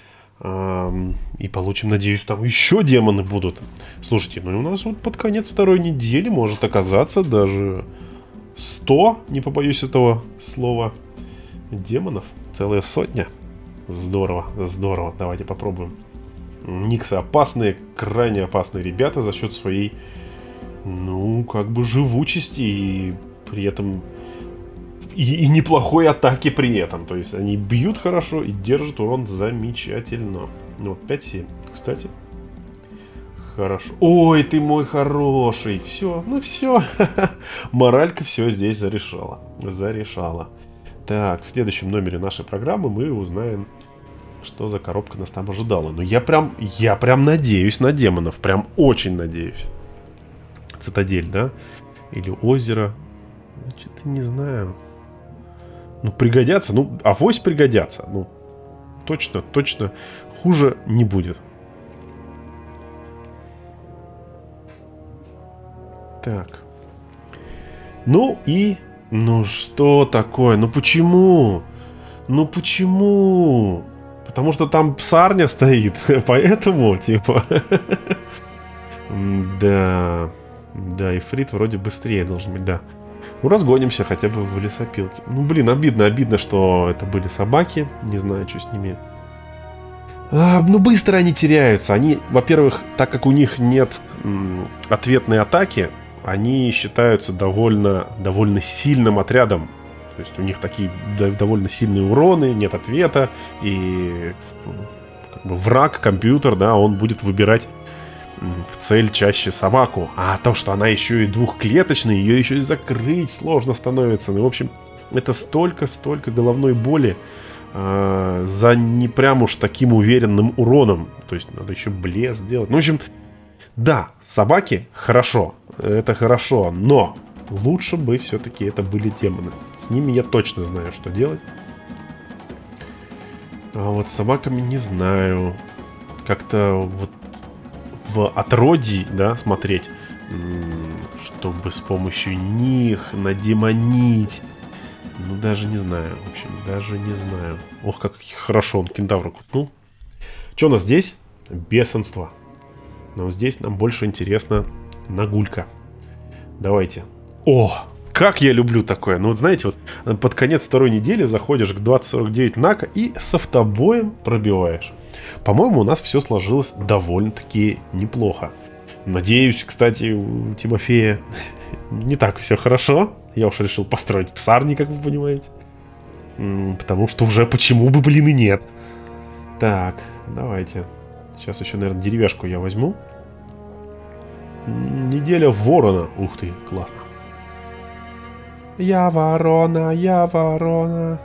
И получим, надеюсь, там еще демоны будут. Слушайте, ну у нас вот под конец второй недели может оказаться даже сто, не побоюсь этого слова, демонов. Целая сотня. Здорово, здорово. Давайте попробуем. Никсы опасные, крайне опасные ребята за счет своей, ну, как бы живучести и при этом и, и неплохой атаки при этом. То есть они бьют хорошо и держат урон замечательно. Ну вот пять семь, кстати. Хорошо. Ой, ты мой хороший. Все, ну все. Моралька все здесь зарешала. Зарешала. Так, в следующем номере нашей программы мы узнаем, что за коробка нас там ожидала. Но я прям, я прям надеюсь на демонов. Прям очень надеюсь. Цитадель, да? Или озеро. Что-то не знаю. Ну, пригодятся. Ну, авось пригодятся. Ну, точно, точно хуже не будет. Так. Ну и... Ну что такое? Ну почему? Ну почему? Потому что там псарня стоит. Поэтому, типа... Да. Да, ифрит вроде быстрее должен быть, да. Ну, разгонимся хотя бы в лесопилке. Ну, блин, обидно, обидно, что это были собаки. Не знаю, что с ними. А, ну, быстро они теряются. Они, во-первых, так как у них нет м, ответной атаки, они считаются довольно, довольно сильным отрядом. То есть у них такие довольно сильные уроны, нет ответа. И как бы враг, компьютер, да, он будет выбирать в цель чаще собаку. А то, что она еще и двухклеточная, ее еще и закрыть сложно становится. Ну, в общем, это столько-столько головной боли э, за не прям уж таким уверенным уроном. То есть надо еще блеск делать. Ну, в общем, да, собаки хорошо. Это хорошо, но лучше бы все-таки это были демоны. С ними я точно знаю, что делать. А вот с собаками не знаю. Как-то вот в отродье, да, смотреть, чтобы с помощью них надемонить. Ну, даже не знаю. В общем, даже не знаю. Ох, как хорошо он кентавра купнул. Что у нас здесь? Бешенство. Но здесь нам больше интересно нагулька. Давайте. О, как я люблю такое. Ну, вот знаете, вот под конец второй недели заходишь к двадцать сорок девять нака и с автобоем пробиваешь. По-моему, у нас все сложилось довольно-таки неплохо. Надеюсь, кстати, у Тимофея не так все хорошо. Я уж решил построить псарни, как вы понимаете. Потому что уже почему бы, блин, и нет. Так, давайте. Сейчас еще, наверное, деревяшку я возьму. Неделя ворона. Ух ты, классно. Я ворона, я ворона.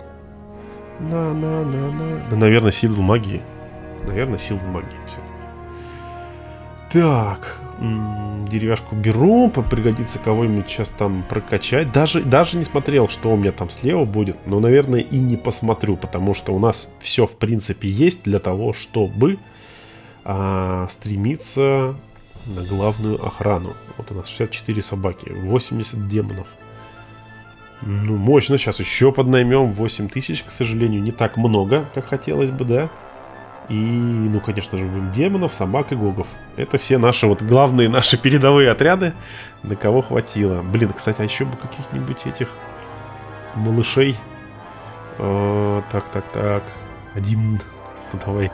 На-на-на-на. Да, наверное, силу магии. Наверное, силу магии. Все. Так, деревяшку беру, пригодится кого-нибудь сейчас там прокачать. Даже, даже не смотрел, что у меня там слева будет, но, наверное, и не посмотрю, потому что у нас все, в принципе, есть для того, чтобы а, стремиться на главную охрану. Вот у нас шестьдесят четыре собаки, восемьдесят демонов. Ну, мощно, сейчас еще поднаймем. восемь тысяч, к сожалению, не так много, как хотелось бы, да? И, ну, конечно же, будем демонов, собак и гогов. Это все наши, вот, главные наши передовые отряды, на кого хватило. Блин, кстати, а еще бы каких-нибудь этих малышей. О, так, так, так. Один. Ну, давай.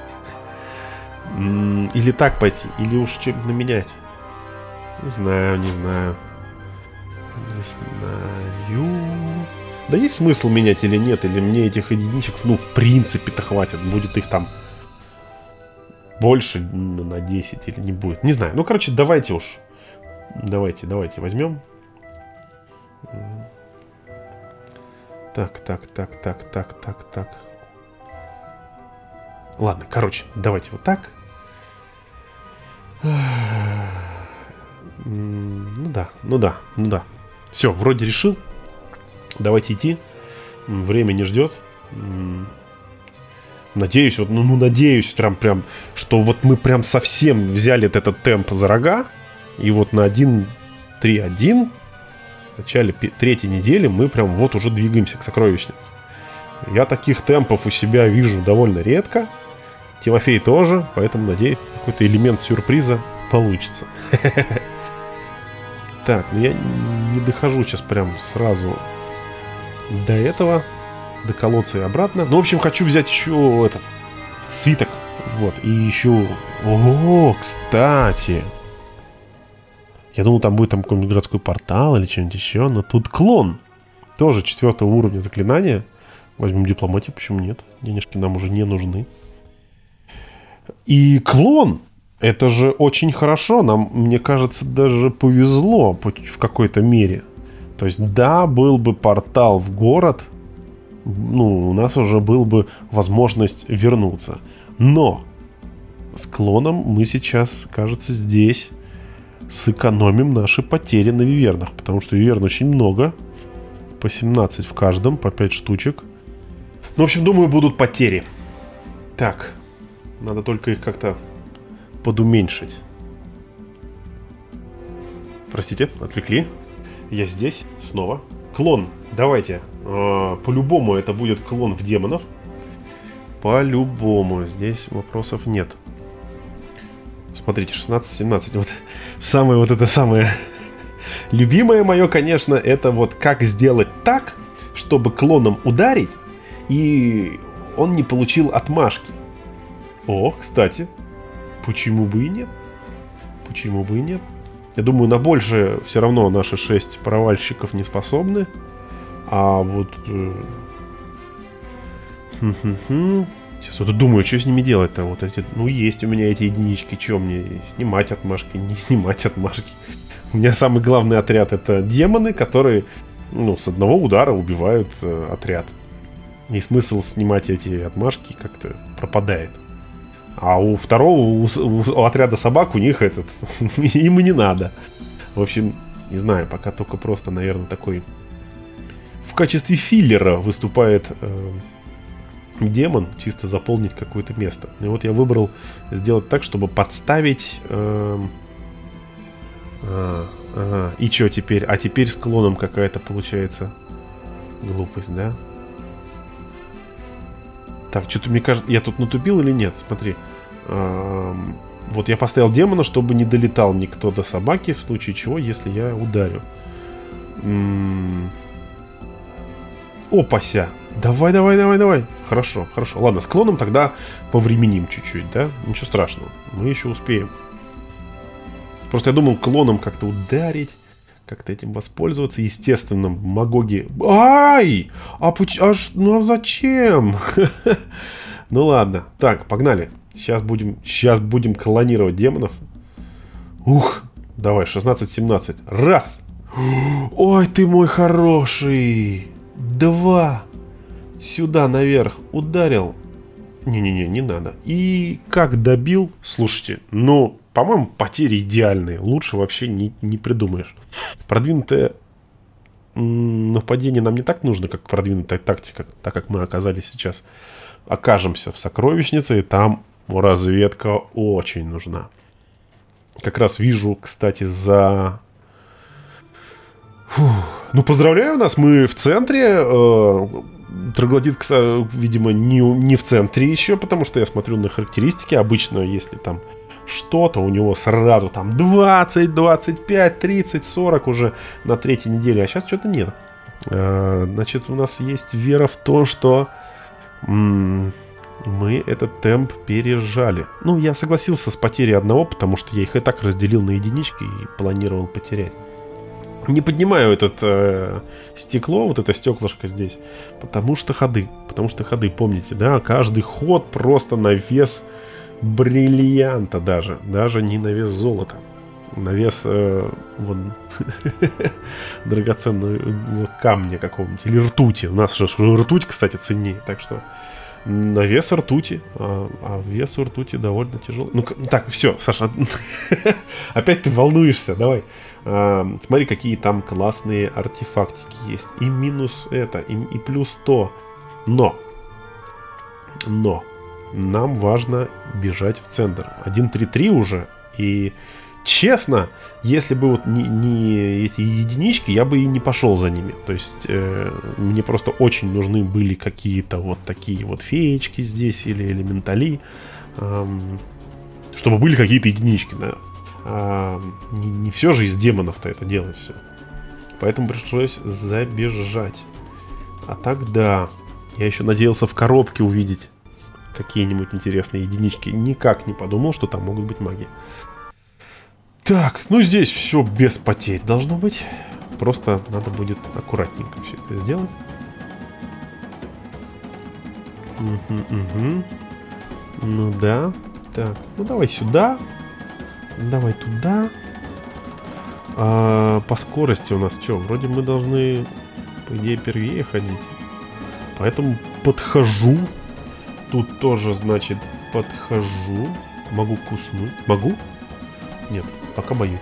Или так пойти, или уж что-нибудь наменять. Не знаю, не знаю. Не знаю. Да есть смысл менять или нет? Или мне этих единичек, ну, в принципе-то хватит. Будет их там больше на десять или не будет. Не знаю. Ну, короче, давайте уж. Давайте, давайте возьмем. Так, так, так, так, так, так, так. Ладно, короче, давайте вот так. Ну да, ну да, ну да. Все, вроде решил. Давайте идти. Время не ждет. Надеюсь, вот, ну, ну надеюсь, прям, прям, что вот мы прям совсем взяли этот темп за рога. И вот на один три один в начале третьей недели мы прям вот уже двигаемся к сокровищнице. Я таких темпов у себя вижу довольно редко. Тимофей тоже, поэтому надеюсь, какой-то элемент сюрприза получится. Так, ну я не дохожу сейчас прям сразу до этого, до колодца и обратно. Ну, в общем, хочу взять еще этот свиток. Вот, и еще... О, кстати! Я думал, там будет там какой-нибудь городской портал или что-нибудь еще, но тут клон. Тоже четвертого уровня заклинания. Возьмем дипломатию, почему нет? Денежки нам уже не нужны. И клон! Это же очень хорошо. Нам, мне кажется, даже повезло в какой-то мере. То есть, да, был бы портал в город, ну, у нас уже был бы возможность вернуться. Но с клоном мы сейчас, кажется, здесь сэкономим наши потери на вивернах. Потому что виверн очень много. По семнадцать в каждом, по пять штучек. Ну, в общем, думаю, будут потери. Так, надо только их как-то подуменьшить. Простите, отвлекли. Я здесь снова. Клон, давайте. Э, по-любому это будет клон в демонов. По-любому. Здесь вопросов нет. Смотрите, шестнадцать семнадцать. Вот самое вот это самое любимое мое, конечно, это вот как сделать так, чтобы клоном ударить, и он не получил отмашки. О, кстати. Почему бы и нет? Почему бы и нет? Я думаю, на больше все равно наши шесть провальщиков не способны. А вот... Сейчас вот думаю, что с ними делать-то. Вот эти... Ну, есть у меня эти единички. Что мне? Снимать отмашки, не снимать отмашки. У меня самый главный отряд — это демоны, которые, ну, с одного удара убивают э, отряд. И смысл снимать эти отмашки как-то пропадает. А у второго, у, у отряда собак, у них этот, им и не надо. В общем, не знаю, пока только просто, наверное, такой... В качестве филлера выступает э, демон, чисто заполнить какое-то место. И вот я выбрал сделать так, чтобы подставить... Э, а, ага. И что теперь? А теперь с клоном какая-то получается глупость, да? Так, что-то мне кажется, я тут натупил или нет? Смотри. Эм, вот я поставил демона, чтобы не долетал никто до собаки, в случае чего, если я ударю. М-м- Опася! Давай, давай, давай, давай. Хорошо, хорошо. Ладно, с клоном тогда повременим чуть-чуть, да? Ничего страшного. Мы еще успеем. Просто я думал клоном как-то ударить, как-то этим воспользоваться. Естественно, магоги... Ай! А, пуч... а ш... ну а зачем? Ну ладно. Так, погнали. Сейчас будем, сейчас будем клонировать демонов. Ух! Давай, шестнадцать семнадцать. Раз! Ой, ты мой хороший! Два! Сюда наверх ударил. Не-не-не, не надо. И как добил? Слушайте, ну... по-моему, потери идеальные. Лучше вообще не, не придумаешь. Продвинутое нападение нам не так нужно, как продвинутая тактика, так как мы оказались сейчас, окажемся в сокровищнице, и там разведка очень нужна. Как раз вижу, кстати, за... Фух. Ну, поздравляю нас, мы в центре. Троглодит, видимо, не, не в центре еще, потому что я смотрю на характеристики. Обычно, если там что-то, у него сразу там двадцать, двадцать пять, тридцать, сорок уже на третьей неделе. А сейчас что-то нет. Значит, у нас есть вера в то, что м- мы этот темп пережали. Ну, я согласился с потерей одного, потому что я их и так разделил на единички и планировал потерять. Не поднимаю это э, стекло, вот это стеклышко здесь, потому что ходы. Потому что ходы, помните, да, каждый ход просто на вес бриллианта даже. Даже не на вес золота. На вес э, вот, драгоценного камня какого-нибудь. Или ртути. У нас же ртуть, кстати, ценнее. Так что на вес ртути. А, а вес ртути довольно тяжелый. Ну, так, все, Саша. Опять ты волнуешься. Давай. А, смотри, какие там классные артефактики есть. И минус это, и, и плюс то. Но. Но. Нам важно бежать в центр. один три три уже. И честно, если бы вот не, не эти единички, я бы и не пошел за ними. То есть э, мне просто очень нужны были какие-то вот такие вот феечки здесь или элементали, э, чтобы были какие-то единички. Да. А, не, не все же из демонов-то это делать все. Поэтому пришлось забежать. А так да, я еще надеялся в коробке увидеть какие-нибудь интересные единички. Никак не подумал, что там могут быть маги. Так, ну здесь все без потерь должно быть. Просто надо будет аккуратненько все это сделать. Угу, угу. Ну да. Так, ну давай сюда. Давай туда. А, по скорости у нас что? Вроде мы должны, по идее, первее ходить. Поэтому подхожу. Тут тоже, значит, подхожу. Могу куснуть. Могу? Нет, пока боюсь.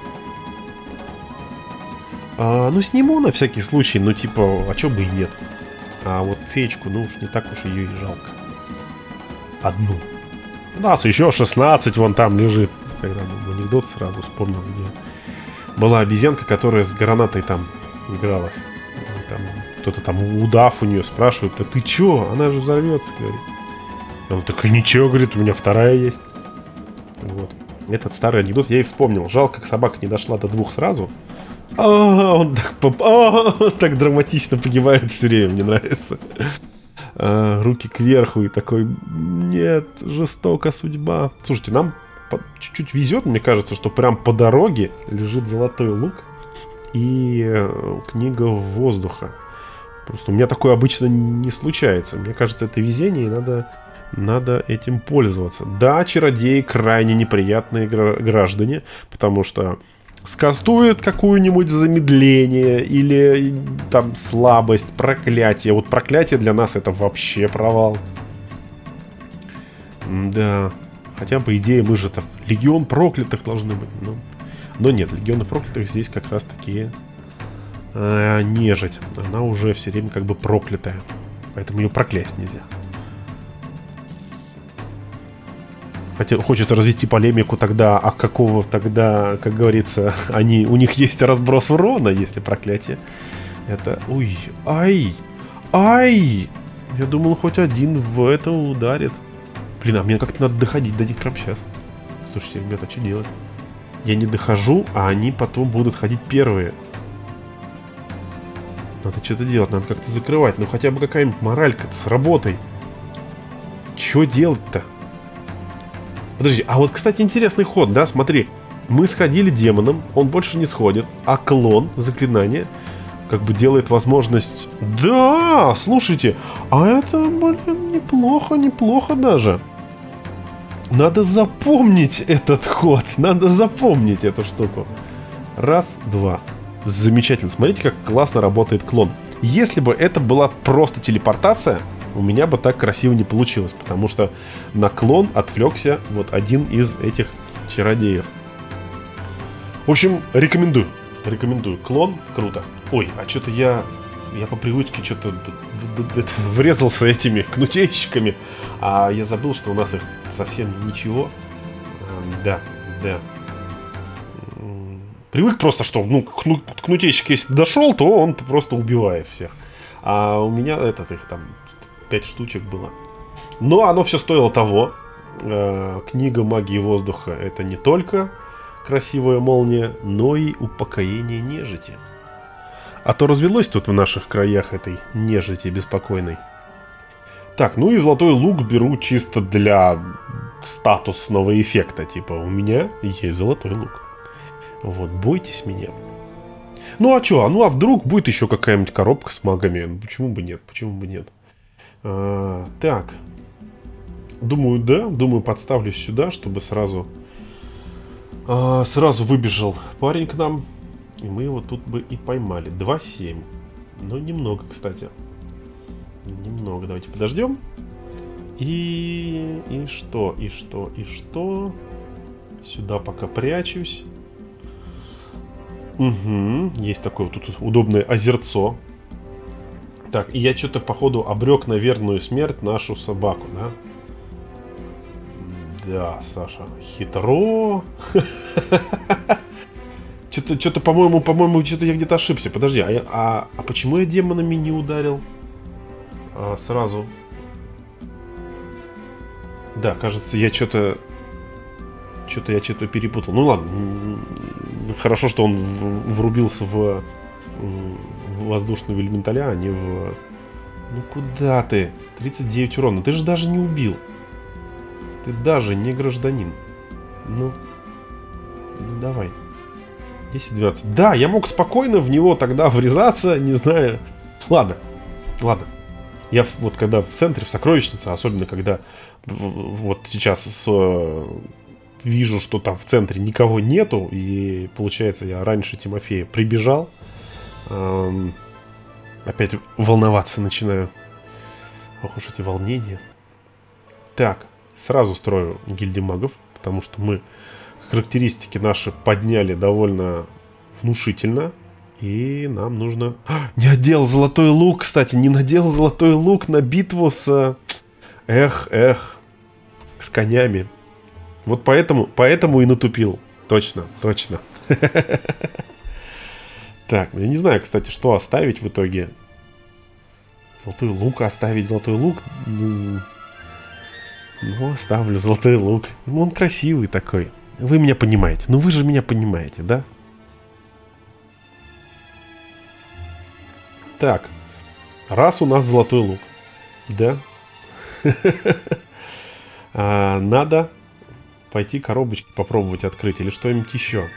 А, ну, сниму на всякий случай. Ну, типа, а чё бы и нет. А вот феечку, ну уж не так уж ее и жалко. Одну. У нас еще шестнадцать вон там лежит. Когда был анекдот, сразу вспомнил, где была обезьянка, которая с гранатой там игралась. Там кто-то там, удав у нее, спрашивает: а ты чё? Она же взорвется, говорит. Он такой: ничего, говорит, у меня вторая есть. Вот. Этот старый анекдот я и вспомнил. Жалко, как собака не дошла до двух сразу. А, он так, поп... а, он так драматично погибает все время, мне нравится. А, руки кверху и такой: нет, жестока судьба. Слушайте, нам чуть-чуть везет, мне кажется, что прям по дороге лежит золотой лук и э, книга воздуха. Просто у меня такое обычно не случается. Мне кажется, это везение, и надо, надо этим пользоваться. Да, чародеи крайне неприятные граждане, потому что скастуют какое-нибудь замедление или там слабость, проклятие. Вот проклятие для нас это вообще провал. Да. Хотя, по идее, мы же там легион проклятых должны быть. Но, но нет, легионы проклятых здесь как раз таки э, нежить. Она уже все время как бы проклятая. Поэтому ее проклясть нельзя. Хотя хочется развести полемику тогда, а какого тогда, как говорится, они, у них есть разброс урона, если проклятие. Это... Ой, ай, ай! Я думал, хоть один в это ударит. Блин, а мне как-то надо доходить до них прямо сейчас. Слушайте, ребята, что делать? Я не дохожу, а они потом будут ходить первые. Надо что-то делать, надо как-то закрывать. Ну хотя бы какая-нибудь моралька-то с работой. Что делать-то? Подожди, а вот, кстати, интересный ход, да? Смотри, мы сходили демоном, он больше не сходит. А клон, заклинание, как бы делает возможность... Да, слушайте, а это, блин, неплохо, неплохо даже. Надо запомнить этот ход. Надо запомнить эту штуку. Раз, два. Замечательно. Смотрите, как классно работает клон. Если бы это была просто телепортация, у меня бы так красиво не получилось. Потому что на клон отвлекся вот один из этих чародеев. В общем, рекомендую. Рекомендую. Клон круто. Ой, а что-то я... Я по привычке что-то врезался этими кнутейщиками. А я забыл, что у нас их совсем ничего. Да, да. Привык просто, что ну, кнутейщик если дошел, то он просто убивает всех. А у меня этот их там пять штучек было. Но оно все стоило того. Книга магии воздуха — это не только красивая молния, но и упокоение нежити. А то развелось тут в наших краях этой нежити беспокойной. Так, ну и золотой лук беру чисто для статусного эффекта. Типа, у меня есть золотой лук. Вот, бойтесь меня. Ну а чё? Ну а вдруг будет еще какая-нибудь коробка с магами? Ну, почему бы нет? Почему бы нет? А, так. Думаю, да. Думаю, подставлюсь сюда, чтобы сразу... А, сразу выбежал парень к нам. И мы его тут бы и поймали. два семь. Ну, немного, кстати. Немного. Давайте подождем. И... И что? И что? И что? Сюда пока прячусь. Угу. Есть такое вот тут удобное озерцо. Так, и я что-то, походу, обрек на верную смерть нашу собаку, да? Да, Саша. Хитро. Что-то, что-то, по-моему, по-моему, что-то я где-то ошибся. Подожди, а, я, а, а почему я демонами не ударил? А, сразу. Да, кажется, я что-то... Что-то я что-то перепутал. Ну ладно. Хорошо, что он в, врубился в, в воздушного элементаля, а не в... Ну куда ты? тридцать девять урона. Ты же даже не убил. Ты даже не гражданин. Ну, ну давай. десять двадцать. Да, я мог спокойно в него тогда врезаться, не знаю. Ладно, ладно. Я вот когда в центре, в сокровищнице, особенно когда вот сейчас с, вижу, что там в центре никого нету, и получается я раньше Тимофея прибежал, эм, опять волноваться начинаю. Ох уж эти волнения. Так, сразу строю гильдию магов, потому что мы характеристики наши подняли довольно внушительно. И нам нужно... А, не одел золотой лук, кстати. Не надел золотой лук на битву с... Эх, эх. С конями. Вот поэтому, поэтому и натупил. Точно, точно. Так, я не знаю, кстати, что оставить в итоге. Золотой лук оставить. Золотой лук... Ну, оставлю золотой лук. Ну, он красивый такой. Вы меня понимаете. Ну, вы же меня понимаете, да? Так. Раз у нас золотой лук. Да? Надо пойти коробочки попробовать открыть. Или что-нибудь еще.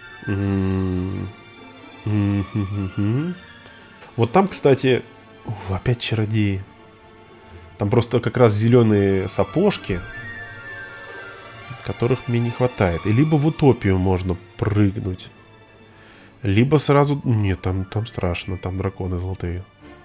Вот там, кстати... Опять чародеи. Там просто как раз зеленые сапожки, которых мне не хватает. И либо в утопию можно прыгнуть, либо сразу... Нет, там, там страшно, там драконы золотые.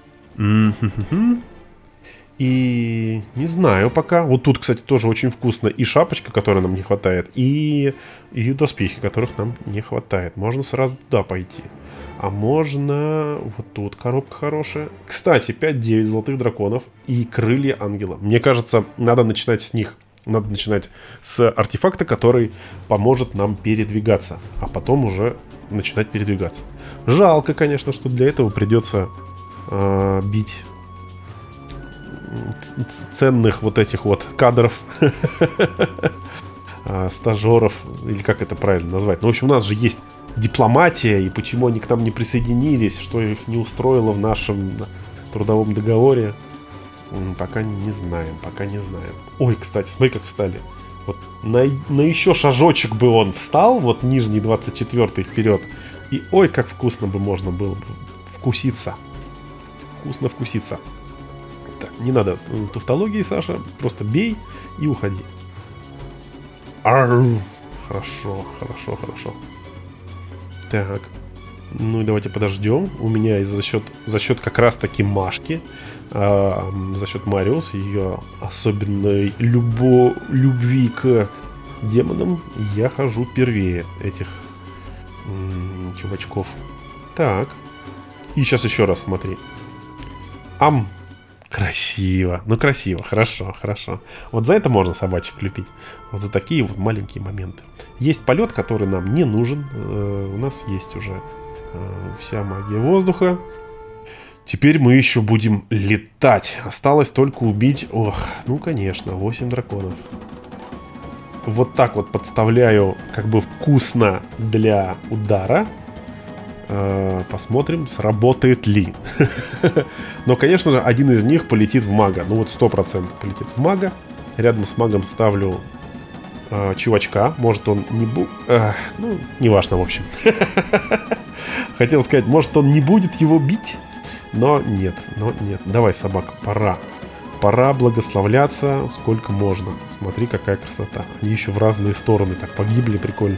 И не знаю пока. Вот тут, кстати, тоже очень вкусно. И шапочка, которой нам не хватает, и, и доспехи, которых нам не хватает. Можно сразу туда пойти. А можно... Вот тут коробка хорошая. Кстати, пять девять золотых драконов и крылья ангела. Мне кажется, надо начинать с них. Надо начинать с артефакта, который поможет нам передвигаться. А потом уже начинать передвигаться. Жалко, конечно, что для этого придется э, бить ценных вот этих вот кадров. Стажеров. Или как это правильно назвать. Ну, в общем, у нас же есть дипломатия. И почему они к нам не присоединились, что их не устроило в нашем трудовом договоре, пока не знаем, пока не знаем. Ой, кстати, смотри, как встали. Вот на, на еще шажочек бы он встал, вот нижний двадцать четвёртый вперед. И ой, как вкусно бы можно было бы вкуситься. Вкусно вкуситься. Так, не надо тавтологии, Саша. Просто бей и уходи. Арр. Хорошо, хорошо, хорошо. Так. Ну и давайте подождем. У меня за счет, за счет как раз таки Машки, э, за счет Мариус, ее особенной любо, любви к демонам я хожу первее этих м-м, чувачков. Так. И сейчас еще раз смотри. Ам. Красиво. Ну, красиво. Хорошо, хорошо. Вот за это можно собачек любить. Вот за такие вот маленькие моменты. Есть полет, который нам не нужен. Э, у нас есть уже э, вся магия воздуха. Теперь мы еще будем летать. Осталось только убить... Ох, ну, конечно, восемь драконов. Вот так вот подставляю как бы вкусно для удара. Посмотрим, сработает ли. Но, конечно же, один из них полетит в мага. Ну вот сто процентов полетит в мага. Рядом с магом ставлю э, чувачка. Может он не будет... Э, ну, неважно, в общем. Хотел сказать, может он не будет его бить. Но нет, но нет. Давай, собака, пора. Пора благословляться сколько можно. Смотри, какая красота. Они еще в разные стороны так погибли, прикольно.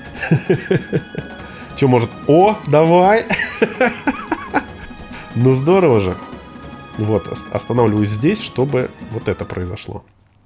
Че, может... О, давай! Ну, здорово же. Вот, останавливаюсь здесь, чтобы вот это произошло.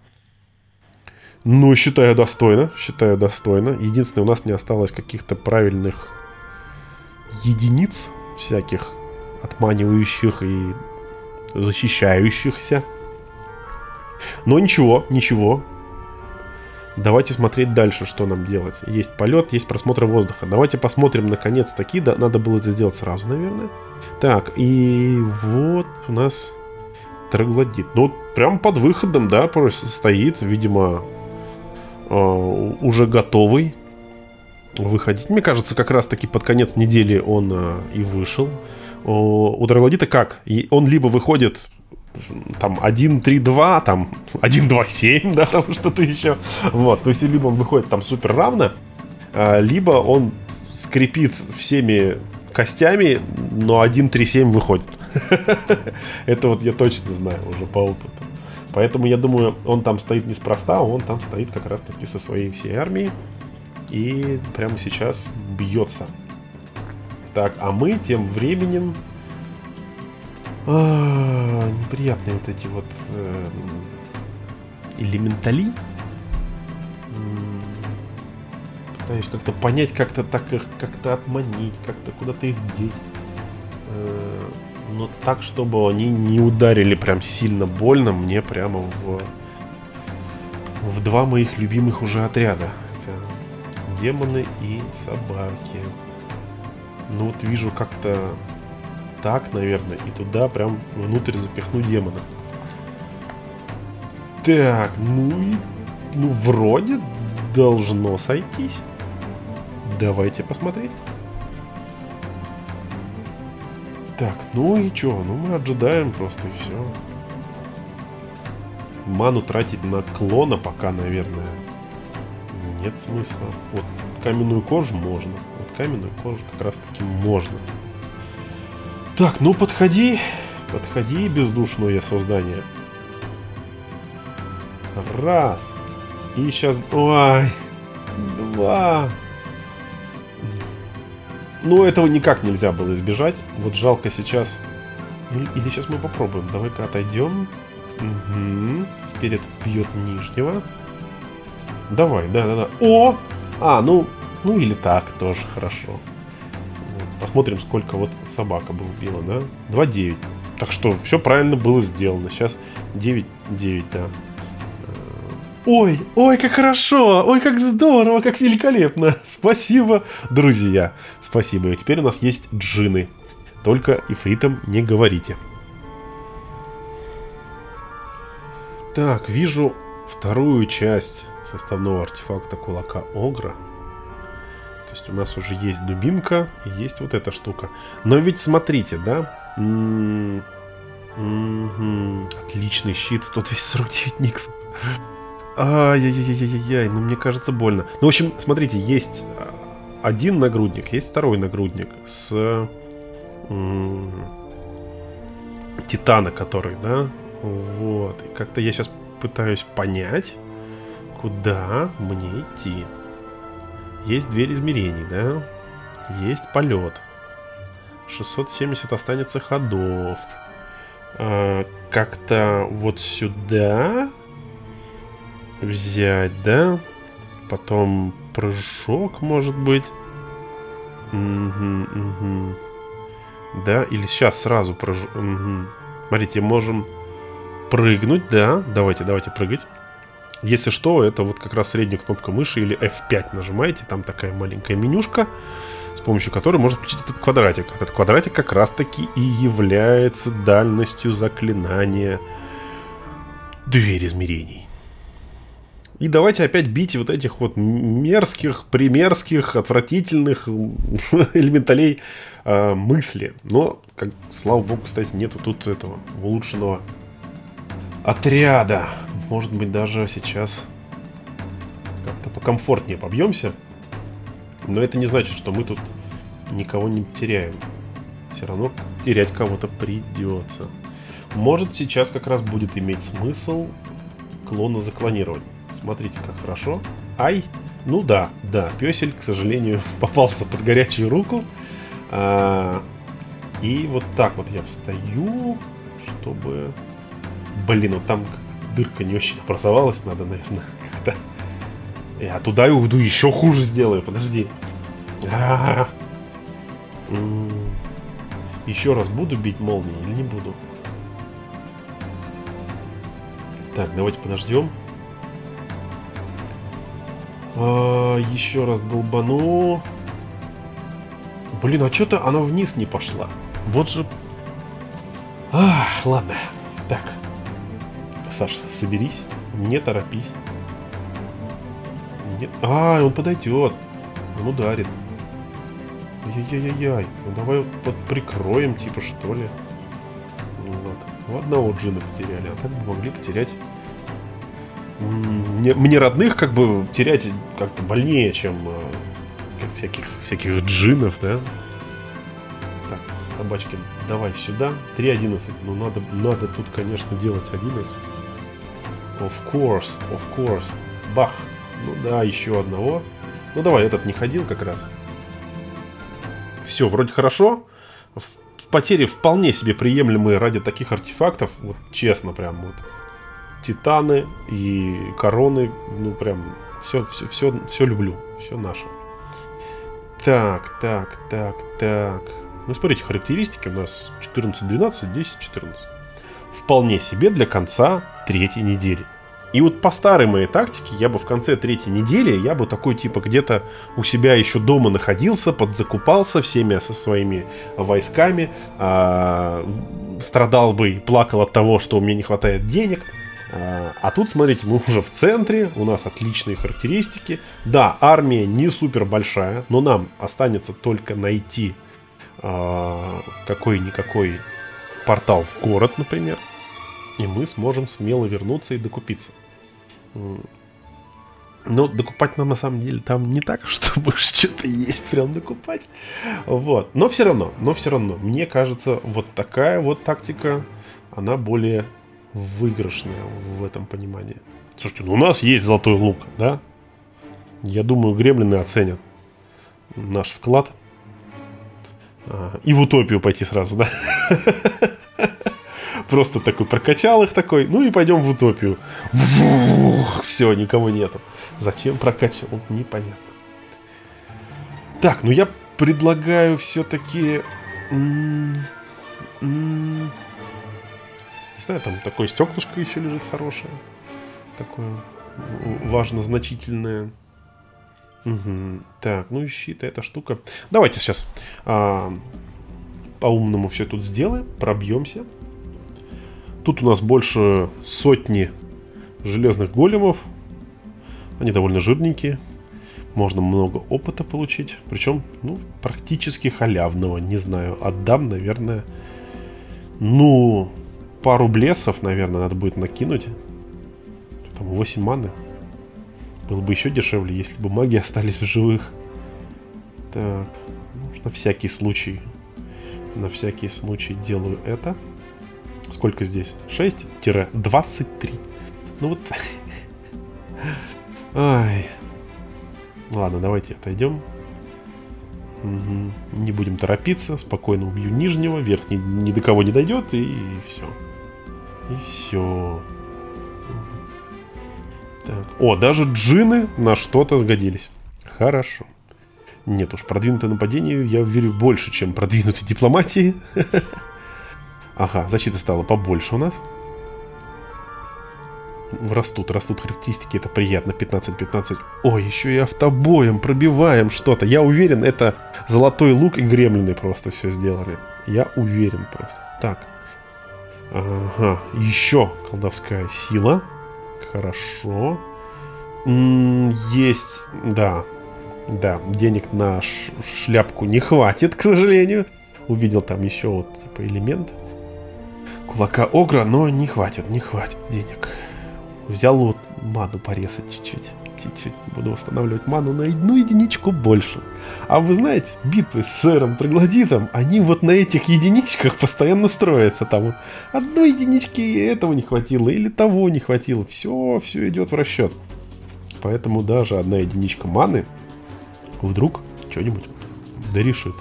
Ну, считаю достойно. Считаю достойно. Единственное, у нас не осталось каких-то правильных единиц всяких, отманивающих и защищающихся. Но ничего, ничего. Давайте смотреть дальше, что нам делать. Есть полет, есть просмотр воздуха. Давайте посмотрим, наконец-таки. Да, надо было это сделать сразу, наверное. Так, и вот у нас троглодит. Ну, вот прям под выходом, да, просто стоит. Видимо, э, уже готовый выходить. Мне кажется, как раз-таки под конец недели он э, и вышел. О, у троглодита как? И он либо выходит... там один три два, там один два семь, да, там что-то еще. Вот, то есть либо он выходит там супер равно, либо он скрипит всеми костями, но один три семь выходит. Это вот я точно знаю уже по опыту. Поэтому я думаю, он там стоит неспроста, он там стоит как раз таки со своей всей армией и прямо сейчас бьется. Так, а мы тем временем... А, неприятные вот эти вот э, элементали. Пытаюсь как-то понять, как-то так их как-то отманить, как-то куда-то их деть. Э, но так, чтобы они не ударили прям сильно больно мне прямо в, в два моих любимых уже отряда. Это демоны и собаки. Ну вот вижу как-то... Так, наверное, и туда прям внутрь запихну демона. Так, ну и... Ну, вроде должно сойтись. Давайте посмотреть. Так, ну и чё? Ну, мы ожидаем просто и все. Ману тратить на клона пока, наверное, нет смысла. Вот каменную кожу можно. Вот каменную кожу как раз-таки можно. Так, ну подходи, подходи, бездушное создание. Раз. И сейчас... Ой, два. Ну, этого никак нельзя было избежать. Вот жалко сейчас... Или, или сейчас мы попробуем. Давай-ка отойдем. Угу. Теперь этот бьет нижнего. Давай, да-да-да. О! А, ну... Ну или так тоже хорошо. Посмотрим, сколько вот собака бы убила, да? два девять. Так что все правильно было сделано. Сейчас девять девять, да. Ой, ой, как хорошо! Ой, как здорово, как великолепно! Спасибо, друзья! Спасибо. И теперь у нас есть джинны. Только ифритам не говорите. Так, вижу вторую часть составного артефакта кулака Огра. То есть у нас уже есть дубинка и есть вот эта штука. Но ведь смотрите, да? М-м-м. Отличный щит. Тут весь сорок девять никсов. Ай-яй-яй-яй-яй. Ну, мне кажется, больно. Ну, в общем, смотрите, есть один нагрудник, есть второй нагрудник с м-м, титана, который, да? Вот. И как-то я сейчас пытаюсь понять, куда мне идти. Есть дверь измерений, да? Есть полет. шестьсот семьдесят останется ходов. А, как-то вот сюда взять, да? потом прыжок, может быть. Угу, угу. Да, или сейчас сразу прыжок. Угу. Смотрите, можем прыгнуть, да. Давайте, давайте прыгать. Если что, это вот как раз средняя кнопка мыши или эф пять нажимаете. Там такая маленькая менюшка, с помощью которой можно включить этот квадратик. Этот квадратик как раз-таки и является дальностью заклинания Дверь измерений. И давайте опять бить вот этих вот мерзких, примерзких, отвратительных элементалей э, мысли. Но, как, слава богу, кстати, нету тут этого улучшенного отряда. Может быть, даже сейчас как-то покомфортнее побьемся. Но это не значит, что мы тут никого не теряем. Все равно терять кого-то придется. Может, сейчас как раз будет иметь смысл клона заклонировать. Смотрите, как хорошо. Ай! Ну да, да, песель, к сожалению, попался под горячую руку. А, и вот так вот я встаю, чтобы... Блин, вот там дырка не очень образовалась, надо, наверное, как-то... Я туда и уйду, еще хуже сделаю, подожди. А -а -а. Еще раз буду бить молнией или не буду? Так, давайте подождем. А, еще раз долбану. Блин, а что-то она вниз не пошла. Вот же... А, ладно. Так. Саш, соберись. Не торопись. Нет. А, он подойдет. Он ударит. Ай-яй-яй-яй. Ну давай вот прикроем, типа, что ли. Вот. Ну, одного джина потеряли, а так бы могли потерять... Мне, мне родных как бы терять как-то больнее, чем как всяких, всяких джинов, да? Так, собачки, давай сюда. три одиннадцать. Ну, надо, надо тут, конечно, делать одиннадцать. Of course, of course. Бах. Ну да, еще одного. Ну давай, этот не ходил как раз. Все, вроде хорошо. Потери вполне себе приемлемые ради таких артефактов. Вот честно, прям вот. Титаны и короны, ну прям все, все, все, все люблю, все наше. Так, так, так, так. Ну, смотрите, характеристики у нас четырнадцать, двенадцать, десять, четырнадцать. Вполне себе для конца третьей недели. И вот по старой моей тактике я бы в конце третьей недели, я бы такой типа где-то у себя еще дома находился, подзакупался всеми со своими войсками, а, страдал бы и плакал от того, что у меня не хватает денег. А тут, смотрите, мы уже в центре, у нас отличные характеристики. Да, армия не супер большая, но нам останется только найти э, какой-никакой портал в город, например. И мы сможем смело вернуться и докупиться. Но докупать нам на самом деле там не так, чтобы что-то есть прям докупать. Вот. Но все равно, но все равно, мне кажется, вот такая вот тактика, она более... выигрышная в этом понимании. Слушайте, ну у нас есть золотой лук, да? Я думаю, гремлины оценят наш вклад. А, и в утопию пойти сразу, да? Просто такой прокачал их такой, ну и пойдем в утопию. Все, никого нету. Зачем прокачивал? Непонятно. Так, ну я предлагаю все-таки... Не знаю, там такое стеклышко еще лежит хорошее. Такое важно значительное. Угу. Так, ну и щит, эта штука. Давайте сейчас а, по-умному все тут сделаем. Пробьемся. Тут у нас больше сотни железных големов. Они довольно жирненькие. Можно много опыта получить. Причем, ну, практически халявного. Не знаю, отдам, наверное. Ну... Пару блесов, наверное, надо будет накинуть. Там восемь маны. Было бы еще дешевле, если бы маги остались в живых. Так. Ну, на всякий случай. На всякий случай делаю это. Сколько здесь? шесть двадцать три. Ну вот. Ай. Ладно, давайте отойдем. Угу. Не будем торопиться. Спокойно убью нижнего. Верхний ни до кого не дойдет. И все. И все. Так. О, даже джинны на что-то сгодились. Хорошо. Нет уж, продвинутое нападение я верю больше, чем продвинутой дипломатии. Ага, защита стала побольше у нас. Растут, растут характеристики, это приятно. пятнадцать пятнадцать. О, еще и автобоем пробиваем что-то. Я уверен, это золотой лук и гремлины просто все сделали. Я уверен просто. Так. Ага, еще колдовская сила. Хорошо. М-м, есть, да. Да, денег на шляпку не хватит, к сожалению. Увидел там еще вот типа элемент кулака Огра, но не хватит, не хватит денег. Взял вот ману порезать чуть-чуть. Чуть-чуть буду восстанавливать ману на одну единичку больше. А вы знаете, битвы с сэром Троглодитом, они вот на этих единичках постоянно строятся. Там вот одной единички этого не хватило, или того не хватило. Все, все идет в расчет. Поэтому даже одна единичка маны вдруг что-нибудь да решит.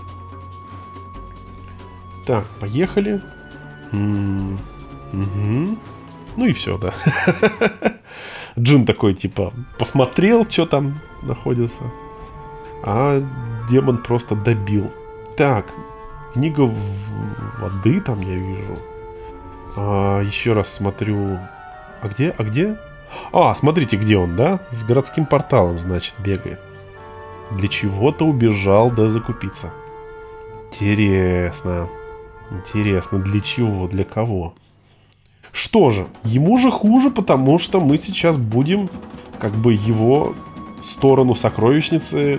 Так, поехали. М-м- угу. Ну и все, да. Джин такой, типа, посмотрел, что там находится. А демон просто добил. Так, книга воды там я вижу. А, еще раз смотрю. А где? А где? А, смотрите, где он, да? С городским порталом, значит, бегает. Для чего-то убежал, да закупиться. Интересно. Интересно, для чего, для кого? Что же, ему же хуже, потому что мы сейчас будем как бы его сторону сокровищницы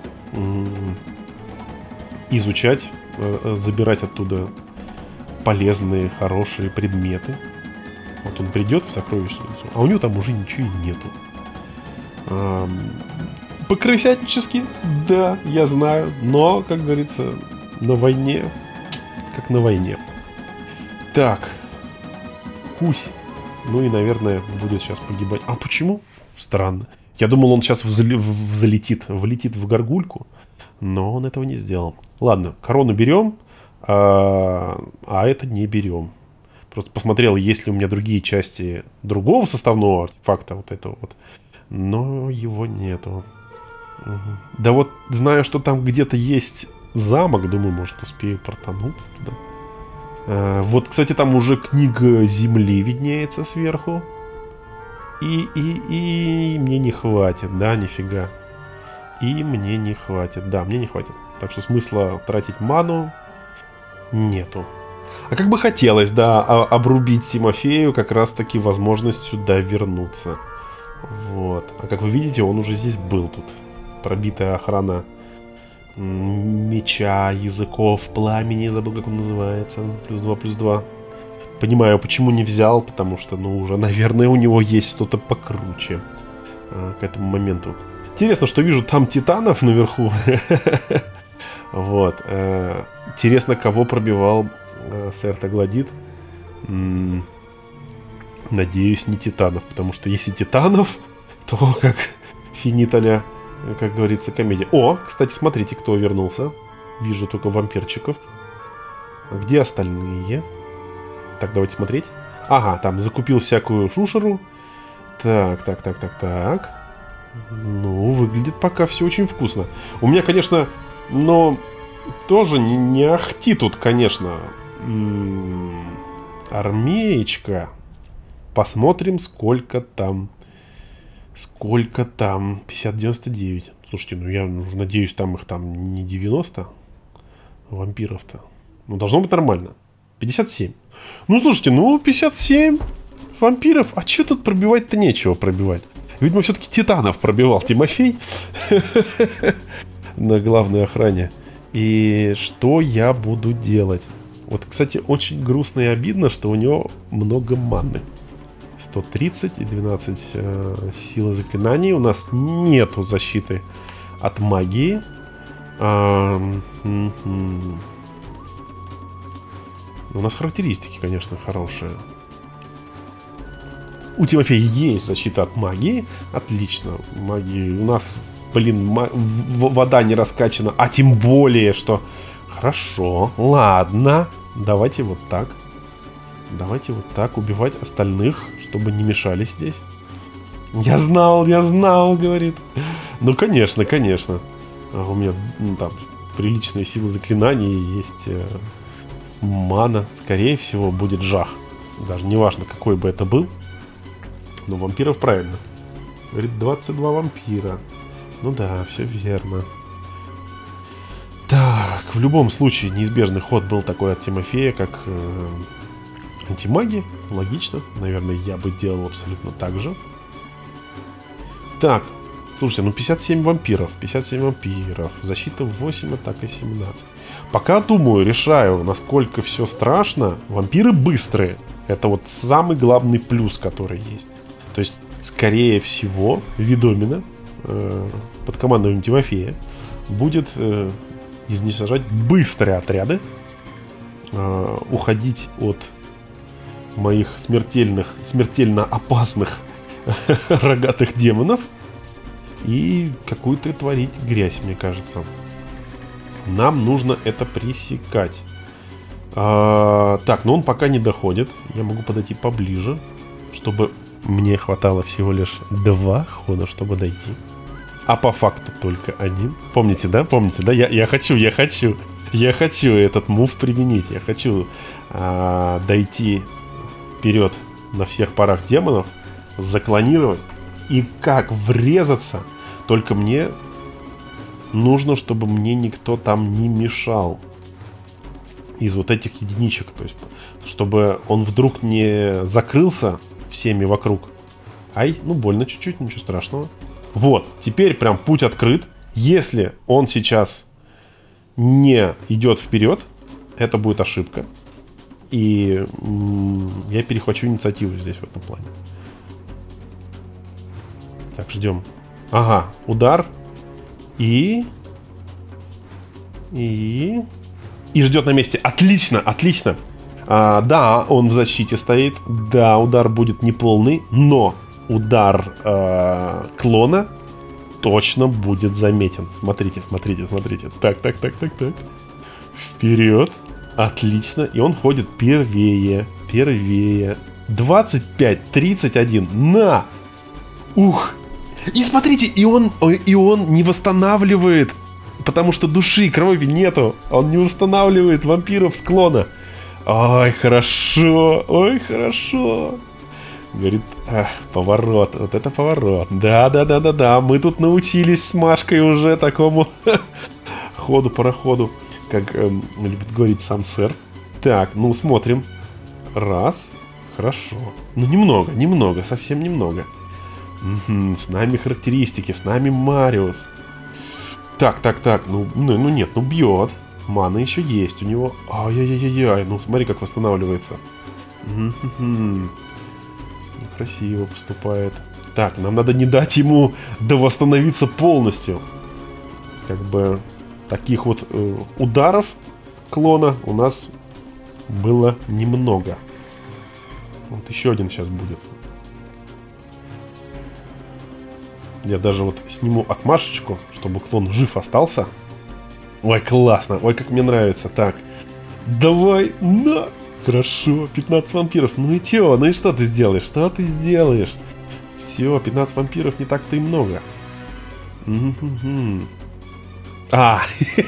изучать, забирать оттуда полезные, хорошие предметы. Вот он придет в сокровищницу, а у него там уже ничего и нету. По-крысятнически, да, я знаю, но, как говорится, на войне, как на войне. Так. Кусь. Ну и, наверное, будет сейчас погибать. А почему? Странно. Я думал, он сейчас взли... взлетит, влетит в горгульку, но он этого не сделал. Ладно, корону берем, а, а это не берем. Просто посмотрел, есть ли у меня другие части другого составного артефакта, вот этого вот. Но его нету. Угу. Да вот, знаю, что там где-то есть замок, думаю, может, успею протонуться туда. Вот, кстати, там уже книга земли виднеется сверху. И, и, и мне не хватит, да, нифига. И мне не хватит, да, мне не хватит. Так что смысла тратить ману нету. А как бы хотелось, да, обрубить Тимофею как раз-таки возможность сюда вернуться. Вот. А как вы видите, он уже здесь был тут. Пробитая охрана меча, языков, пламени, забыл, как он называется. Плюс два, плюс два. Понимаю, почему не взял, потому что, ну, уже, наверное, у него есть что-то покруче а, к этому моменту. Интересно, что вижу там титанов наверху. Вот. Интересно, кого пробивал сэр Троглодит. Надеюсь, не титанов, потому что если титанов, то как финиталя, как говорится, комедия. О, кстати, смотрите, кто вернулся. Вижу только вампирчиков. А где остальные? Так, давайте смотреть. Ага, там закупил всякую шушеру. Так, так, так, так, так. Ну, выглядит пока все очень вкусно. У меня, конечно, но тоже не, не ахти тут, конечно. М-м, армеечка. Посмотрим, сколько там. Сколько там? пятьдесят девяносто девять. Слушайте, ну я надеюсь, там их там не девяносто вампиров-то. Ну, должно быть нормально. пятьдесят семь. Ну, слушайте, ну, пятьдесят семь вампиров. А что тут пробивать-то нечего пробивать? Видимо, все-таки титанов пробивал Тимофей на главной охране. И что я буду делать? Вот, кстати, очень грустно и обидно, что у него много маны. сто тридцать и двенадцать э, силы заклинаний. У нас нету защиты от магии. А, м-м-м. У нас характеристики, конечно, хорошие. У Тимофея есть защита от магии. Отлично. Магии. У нас, блин, ма- вода не раскачана. А тем более, что... Хорошо. Ладно. Давайте вот так. Давайте вот так убивать остальных, чтобы не мешали здесь. Я знал, я знал, говорит. Ну, конечно, конечно. А у меня ну, там приличные силы заклинаний, есть э, мана. Скорее всего, будет жах. Даже не важно, какой бы это был. Но вампиров правильно. Говорит, двадцать два вампира. Ну да, все верно. Так, в любом случае, неизбежный ход был такой от Тимофея, как э, антимаги. Логично. Наверное, я бы делал абсолютно так же. Так, слушайте, ну пятьдесят семь вампиров. пятьдесят семь вампиров. Защита восемь, атака семнадцать. Пока думаю, решаю, насколько все страшно. Вампиры быстрые. Это вот самый главный плюс, который есть. То есть, скорее всего, Ведомина э, под командованием Тимофея будет э, изничтожать быстрые отряды, э, уходить от моих смертельных, смертельно опасных рогатых демонов и какую-то творить грязь, мне кажется. Нам нужно это пресекать. А, так, но он пока не доходит. Я могу подойти поближе, чтобы мне хватало всего лишь два хода, чтобы дойти. А по факту только один. Помните, да? Помните, да? Я, я хочу, я хочу. Я хочу этот мув применить. Я хочу а, дойти вперед на всех парах демонов, заклонировать и как врезаться. Только мне нужно, чтобы мне никто там не мешал из вот этих единичек. То есть, чтобы он вдруг не закрылся всеми вокруг. Ай, ну больно чуть-чуть, ничего страшного. Вот, теперь прям путь открыт. Если он сейчас не идет вперед, это будет ошибка. И м- я перехвачу инициативу здесь в этом плане. Так, ждем. Ага, удар. И... И... И ждет на месте. Отлично, отлично. А, да, он в защите стоит. Да, удар будет неполный. Но удар э, клона точно будет заметен. Смотрите, смотрите, смотрите. Так, так, так, так, так. Вперед. Отлично. И он ходит первее. Первее. двадцать пять тридцать один. На! Ух! И смотрите, и он, и он не восстанавливает, потому что души, крови нету. Он не восстанавливает вампиров с клона. Ой, хорошо, ой, хорошо. Говорит, ах, поворот, вот это поворот. Да-да-да-да-да, мы тут научились с Машкой уже такому ходу-пароходу, как эм, любит говорить сам сэр. Так, ну смотрим. Раз, хорошо. Ну немного, немного, совсем немного. Угу, с нами характеристики, с нами Мариус. Так, так, так, ну, ну, ну нет, ну бьет. Мана еще есть у него. Ай-яй-яй-яй, ну смотри, как восстанавливается. Угу. Красиво поступает. Так, нам надо не дать ему довосстановиться полностью. Как бы таких вот э, ударов клона у нас было немного. Вот еще один сейчас будет. Я даже вот сниму отмашечку, чтобы клон жив остался. Ой, классно. Ой, как мне нравится. Так. Давай. На. Хорошо. пятнадцать вампиров. Ну и чё? Ну и что ты сделаешь? Что ты сделаешь? Все, пятнадцать вампиров не так-то и много. А.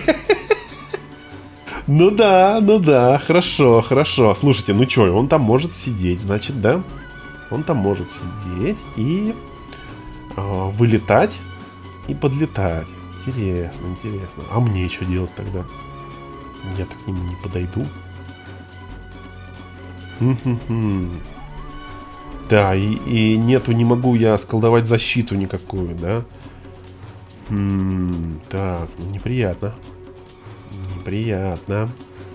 Ну да, ну да. Хорошо, хорошо. Слушайте, ну чё, он там может сидеть, значит, да? Он там может сидеть и... вылетать и подлетать. Интересно, интересно. А мне что делать тогда? Я так к нему не подойду. Да, и, и нету, не могу я сколдовать защиту никакую, да? М-м, так, ну, неприятно. Неприятно.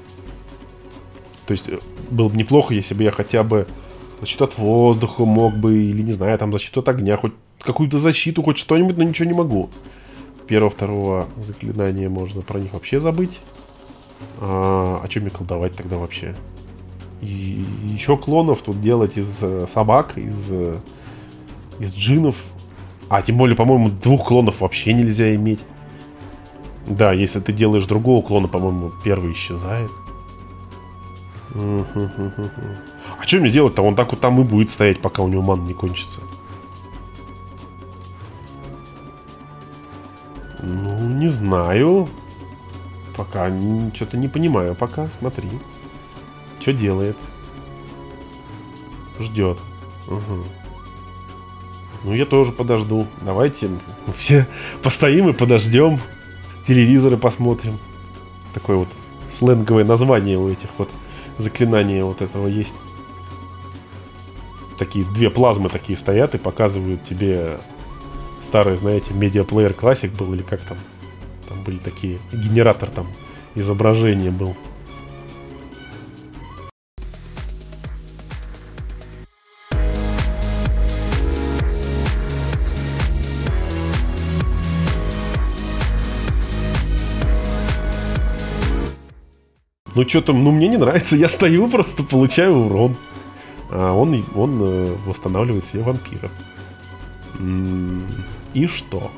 То есть, было бы неплохо, если бы я хотя бы защиту от воздуха мог бы, или, не знаю, там защиту от огня, хоть какую-то защиту, хоть что-нибудь, но ничего не могу. Первого, второго заклинания можно про них вообще забыть. А, а что мне колдовать тогда вообще? И еще клонов тут делать из э, собак, из, э, из джинов. А, тем более, по-моему, двух клонов вообще нельзя иметь. Да, если ты делаешь другого клона, по-моему, первый исчезает. А что мне делать-то? Он так вот там и будет стоять, пока у него мана не кончится. Не знаю. Пока что-то не понимаю. Пока, смотри. Что делает? Ждет. Угу. Ну, я тоже подожду. Давайте все постоим и подождем. Телевизоры посмотрим. Такое вот сленговое название у этих вот заклинаний вот этого есть. Такие две плазмы такие стоят и показывают тебе старый, знаете, медиаплеер Classic был или как там. Там были такие, генератор там изображения был. Ну что там, ну мне не нравится, я стою просто, получаю урон. А он, он э, восстанавливает себе вампиров. М-м- и что?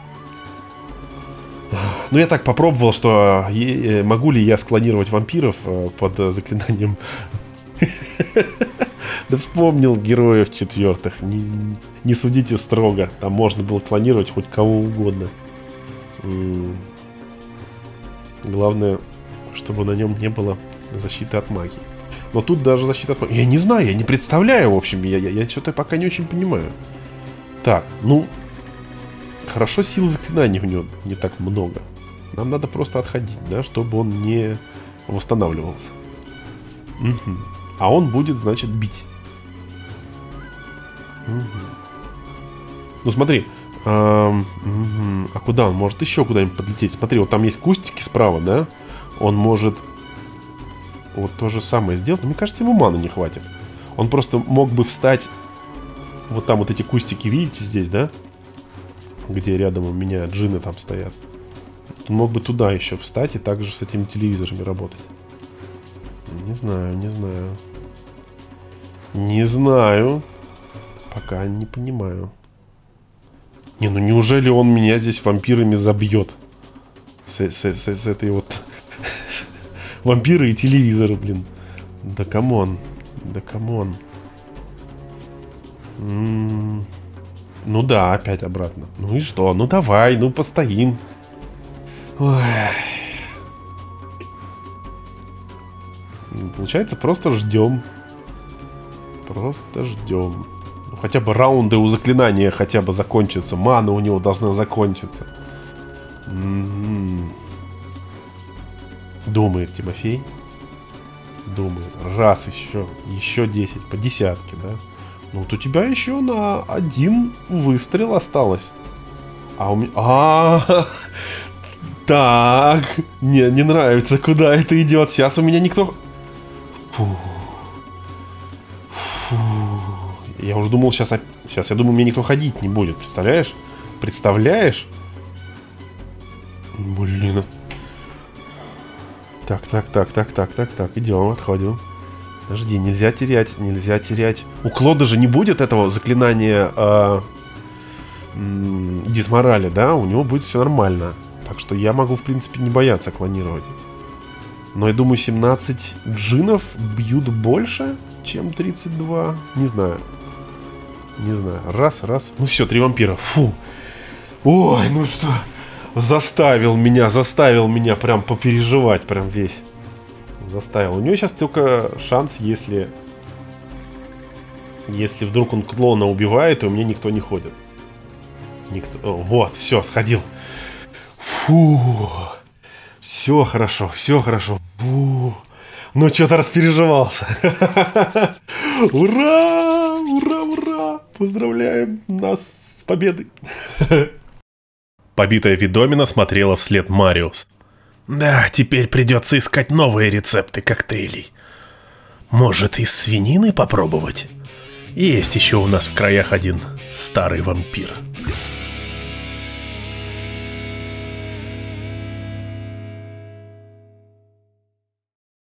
Ну я так попробовал, что е- могу ли я склонировать вампиров э, под э, заклинанием. Да вспомнил героев четвертых. Не, не судите строго. Там можно было клонировать хоть кого угодно. М-м- Главное, чтобы на нем не было защиты от магии. Но тут даже защита от магии. Я не знаю, я не представляю, в общем, я, я, я что-то пока не очень понимаю. Так, ну, хорошо, сил заклинаний у него не так много. Нам надо просто отходить, да, чтобы он не восстанавливался. Угу. А он будет, значит, бить. Угу. Ну, смотри. А, угу. А куда он? Может еще куда-нибудь подлететь? Смотри, вот там есть кустики справа, да? Он может вот то же самое сделать. Но мне кажется, ему маны не хватит. Он просто мог бы встать. Вот там вот эти кустики, видите, здесь, да? Где рядом у меня джинны там стоят. Он мог бы туда еще встать и также с этими телевизорами работать. Не знаю, не знаю. Не знаю. Пока не понимаю. Не, ну неужели он меня здесь вампирами забьет? С, с, с, с этой вот... Вампиры и телевизоры, блин. Да камон. Да камон. М-м- ну да, опять обратно. Ну и что? Ну давай, ну постоим. Ой. Получается, просто ждем. Просто ждем. Ну, хотя бы раунды у заклинания хотя бы закончатся. Мана у него должна закончиться. М-м-м. Думает Тимофей. Думает. Раз еще. Еще десять. По десятке, да? Ну вот у тебя еще на один выстрел осталось. А у меня... А, так. Не, не нравится, куда это идет. Сейчас у меня никто... Фу. Фу. Я уже думал, сейчас... Сейчас, я думаю, мне никто ходить не будет. Представляешь? Представляешь? Блин. Так, так, так, так, так, так, так. Идем, отходим. Подожди, нельзя терять, нельзя терять. У Клода же не будет этого заклинания э, м- дисморали, да? У него будет все нормально. Так что я могу, в принципе, не бояться клонировать. Но я думаю, семнадцать джинов бьют больше, чем тридцать два. Не знаю. Не знаю. Раз, раз. Ну все, три вампира. Фу. Ой, ну что... Заставил меня, заставил меня прям попереживать, прям весь. Заставил. У него сейчас только шанс, если... Если вдруг он клона убивает, и у меня никто не ходит. Никто... О, вот, все, сходил. Фу. Все хорошо, все хорошо. Фу. Ну, что-то распереживался. Ура! Ура, ура! Поздравляем нас с победой. Побитая Ведомина смотрела вслед Мариус. Да, теперь придется искать новые рецепты коктейлей. Может, из свинины попробовать? Есть еще у нас в краях один старый вампир.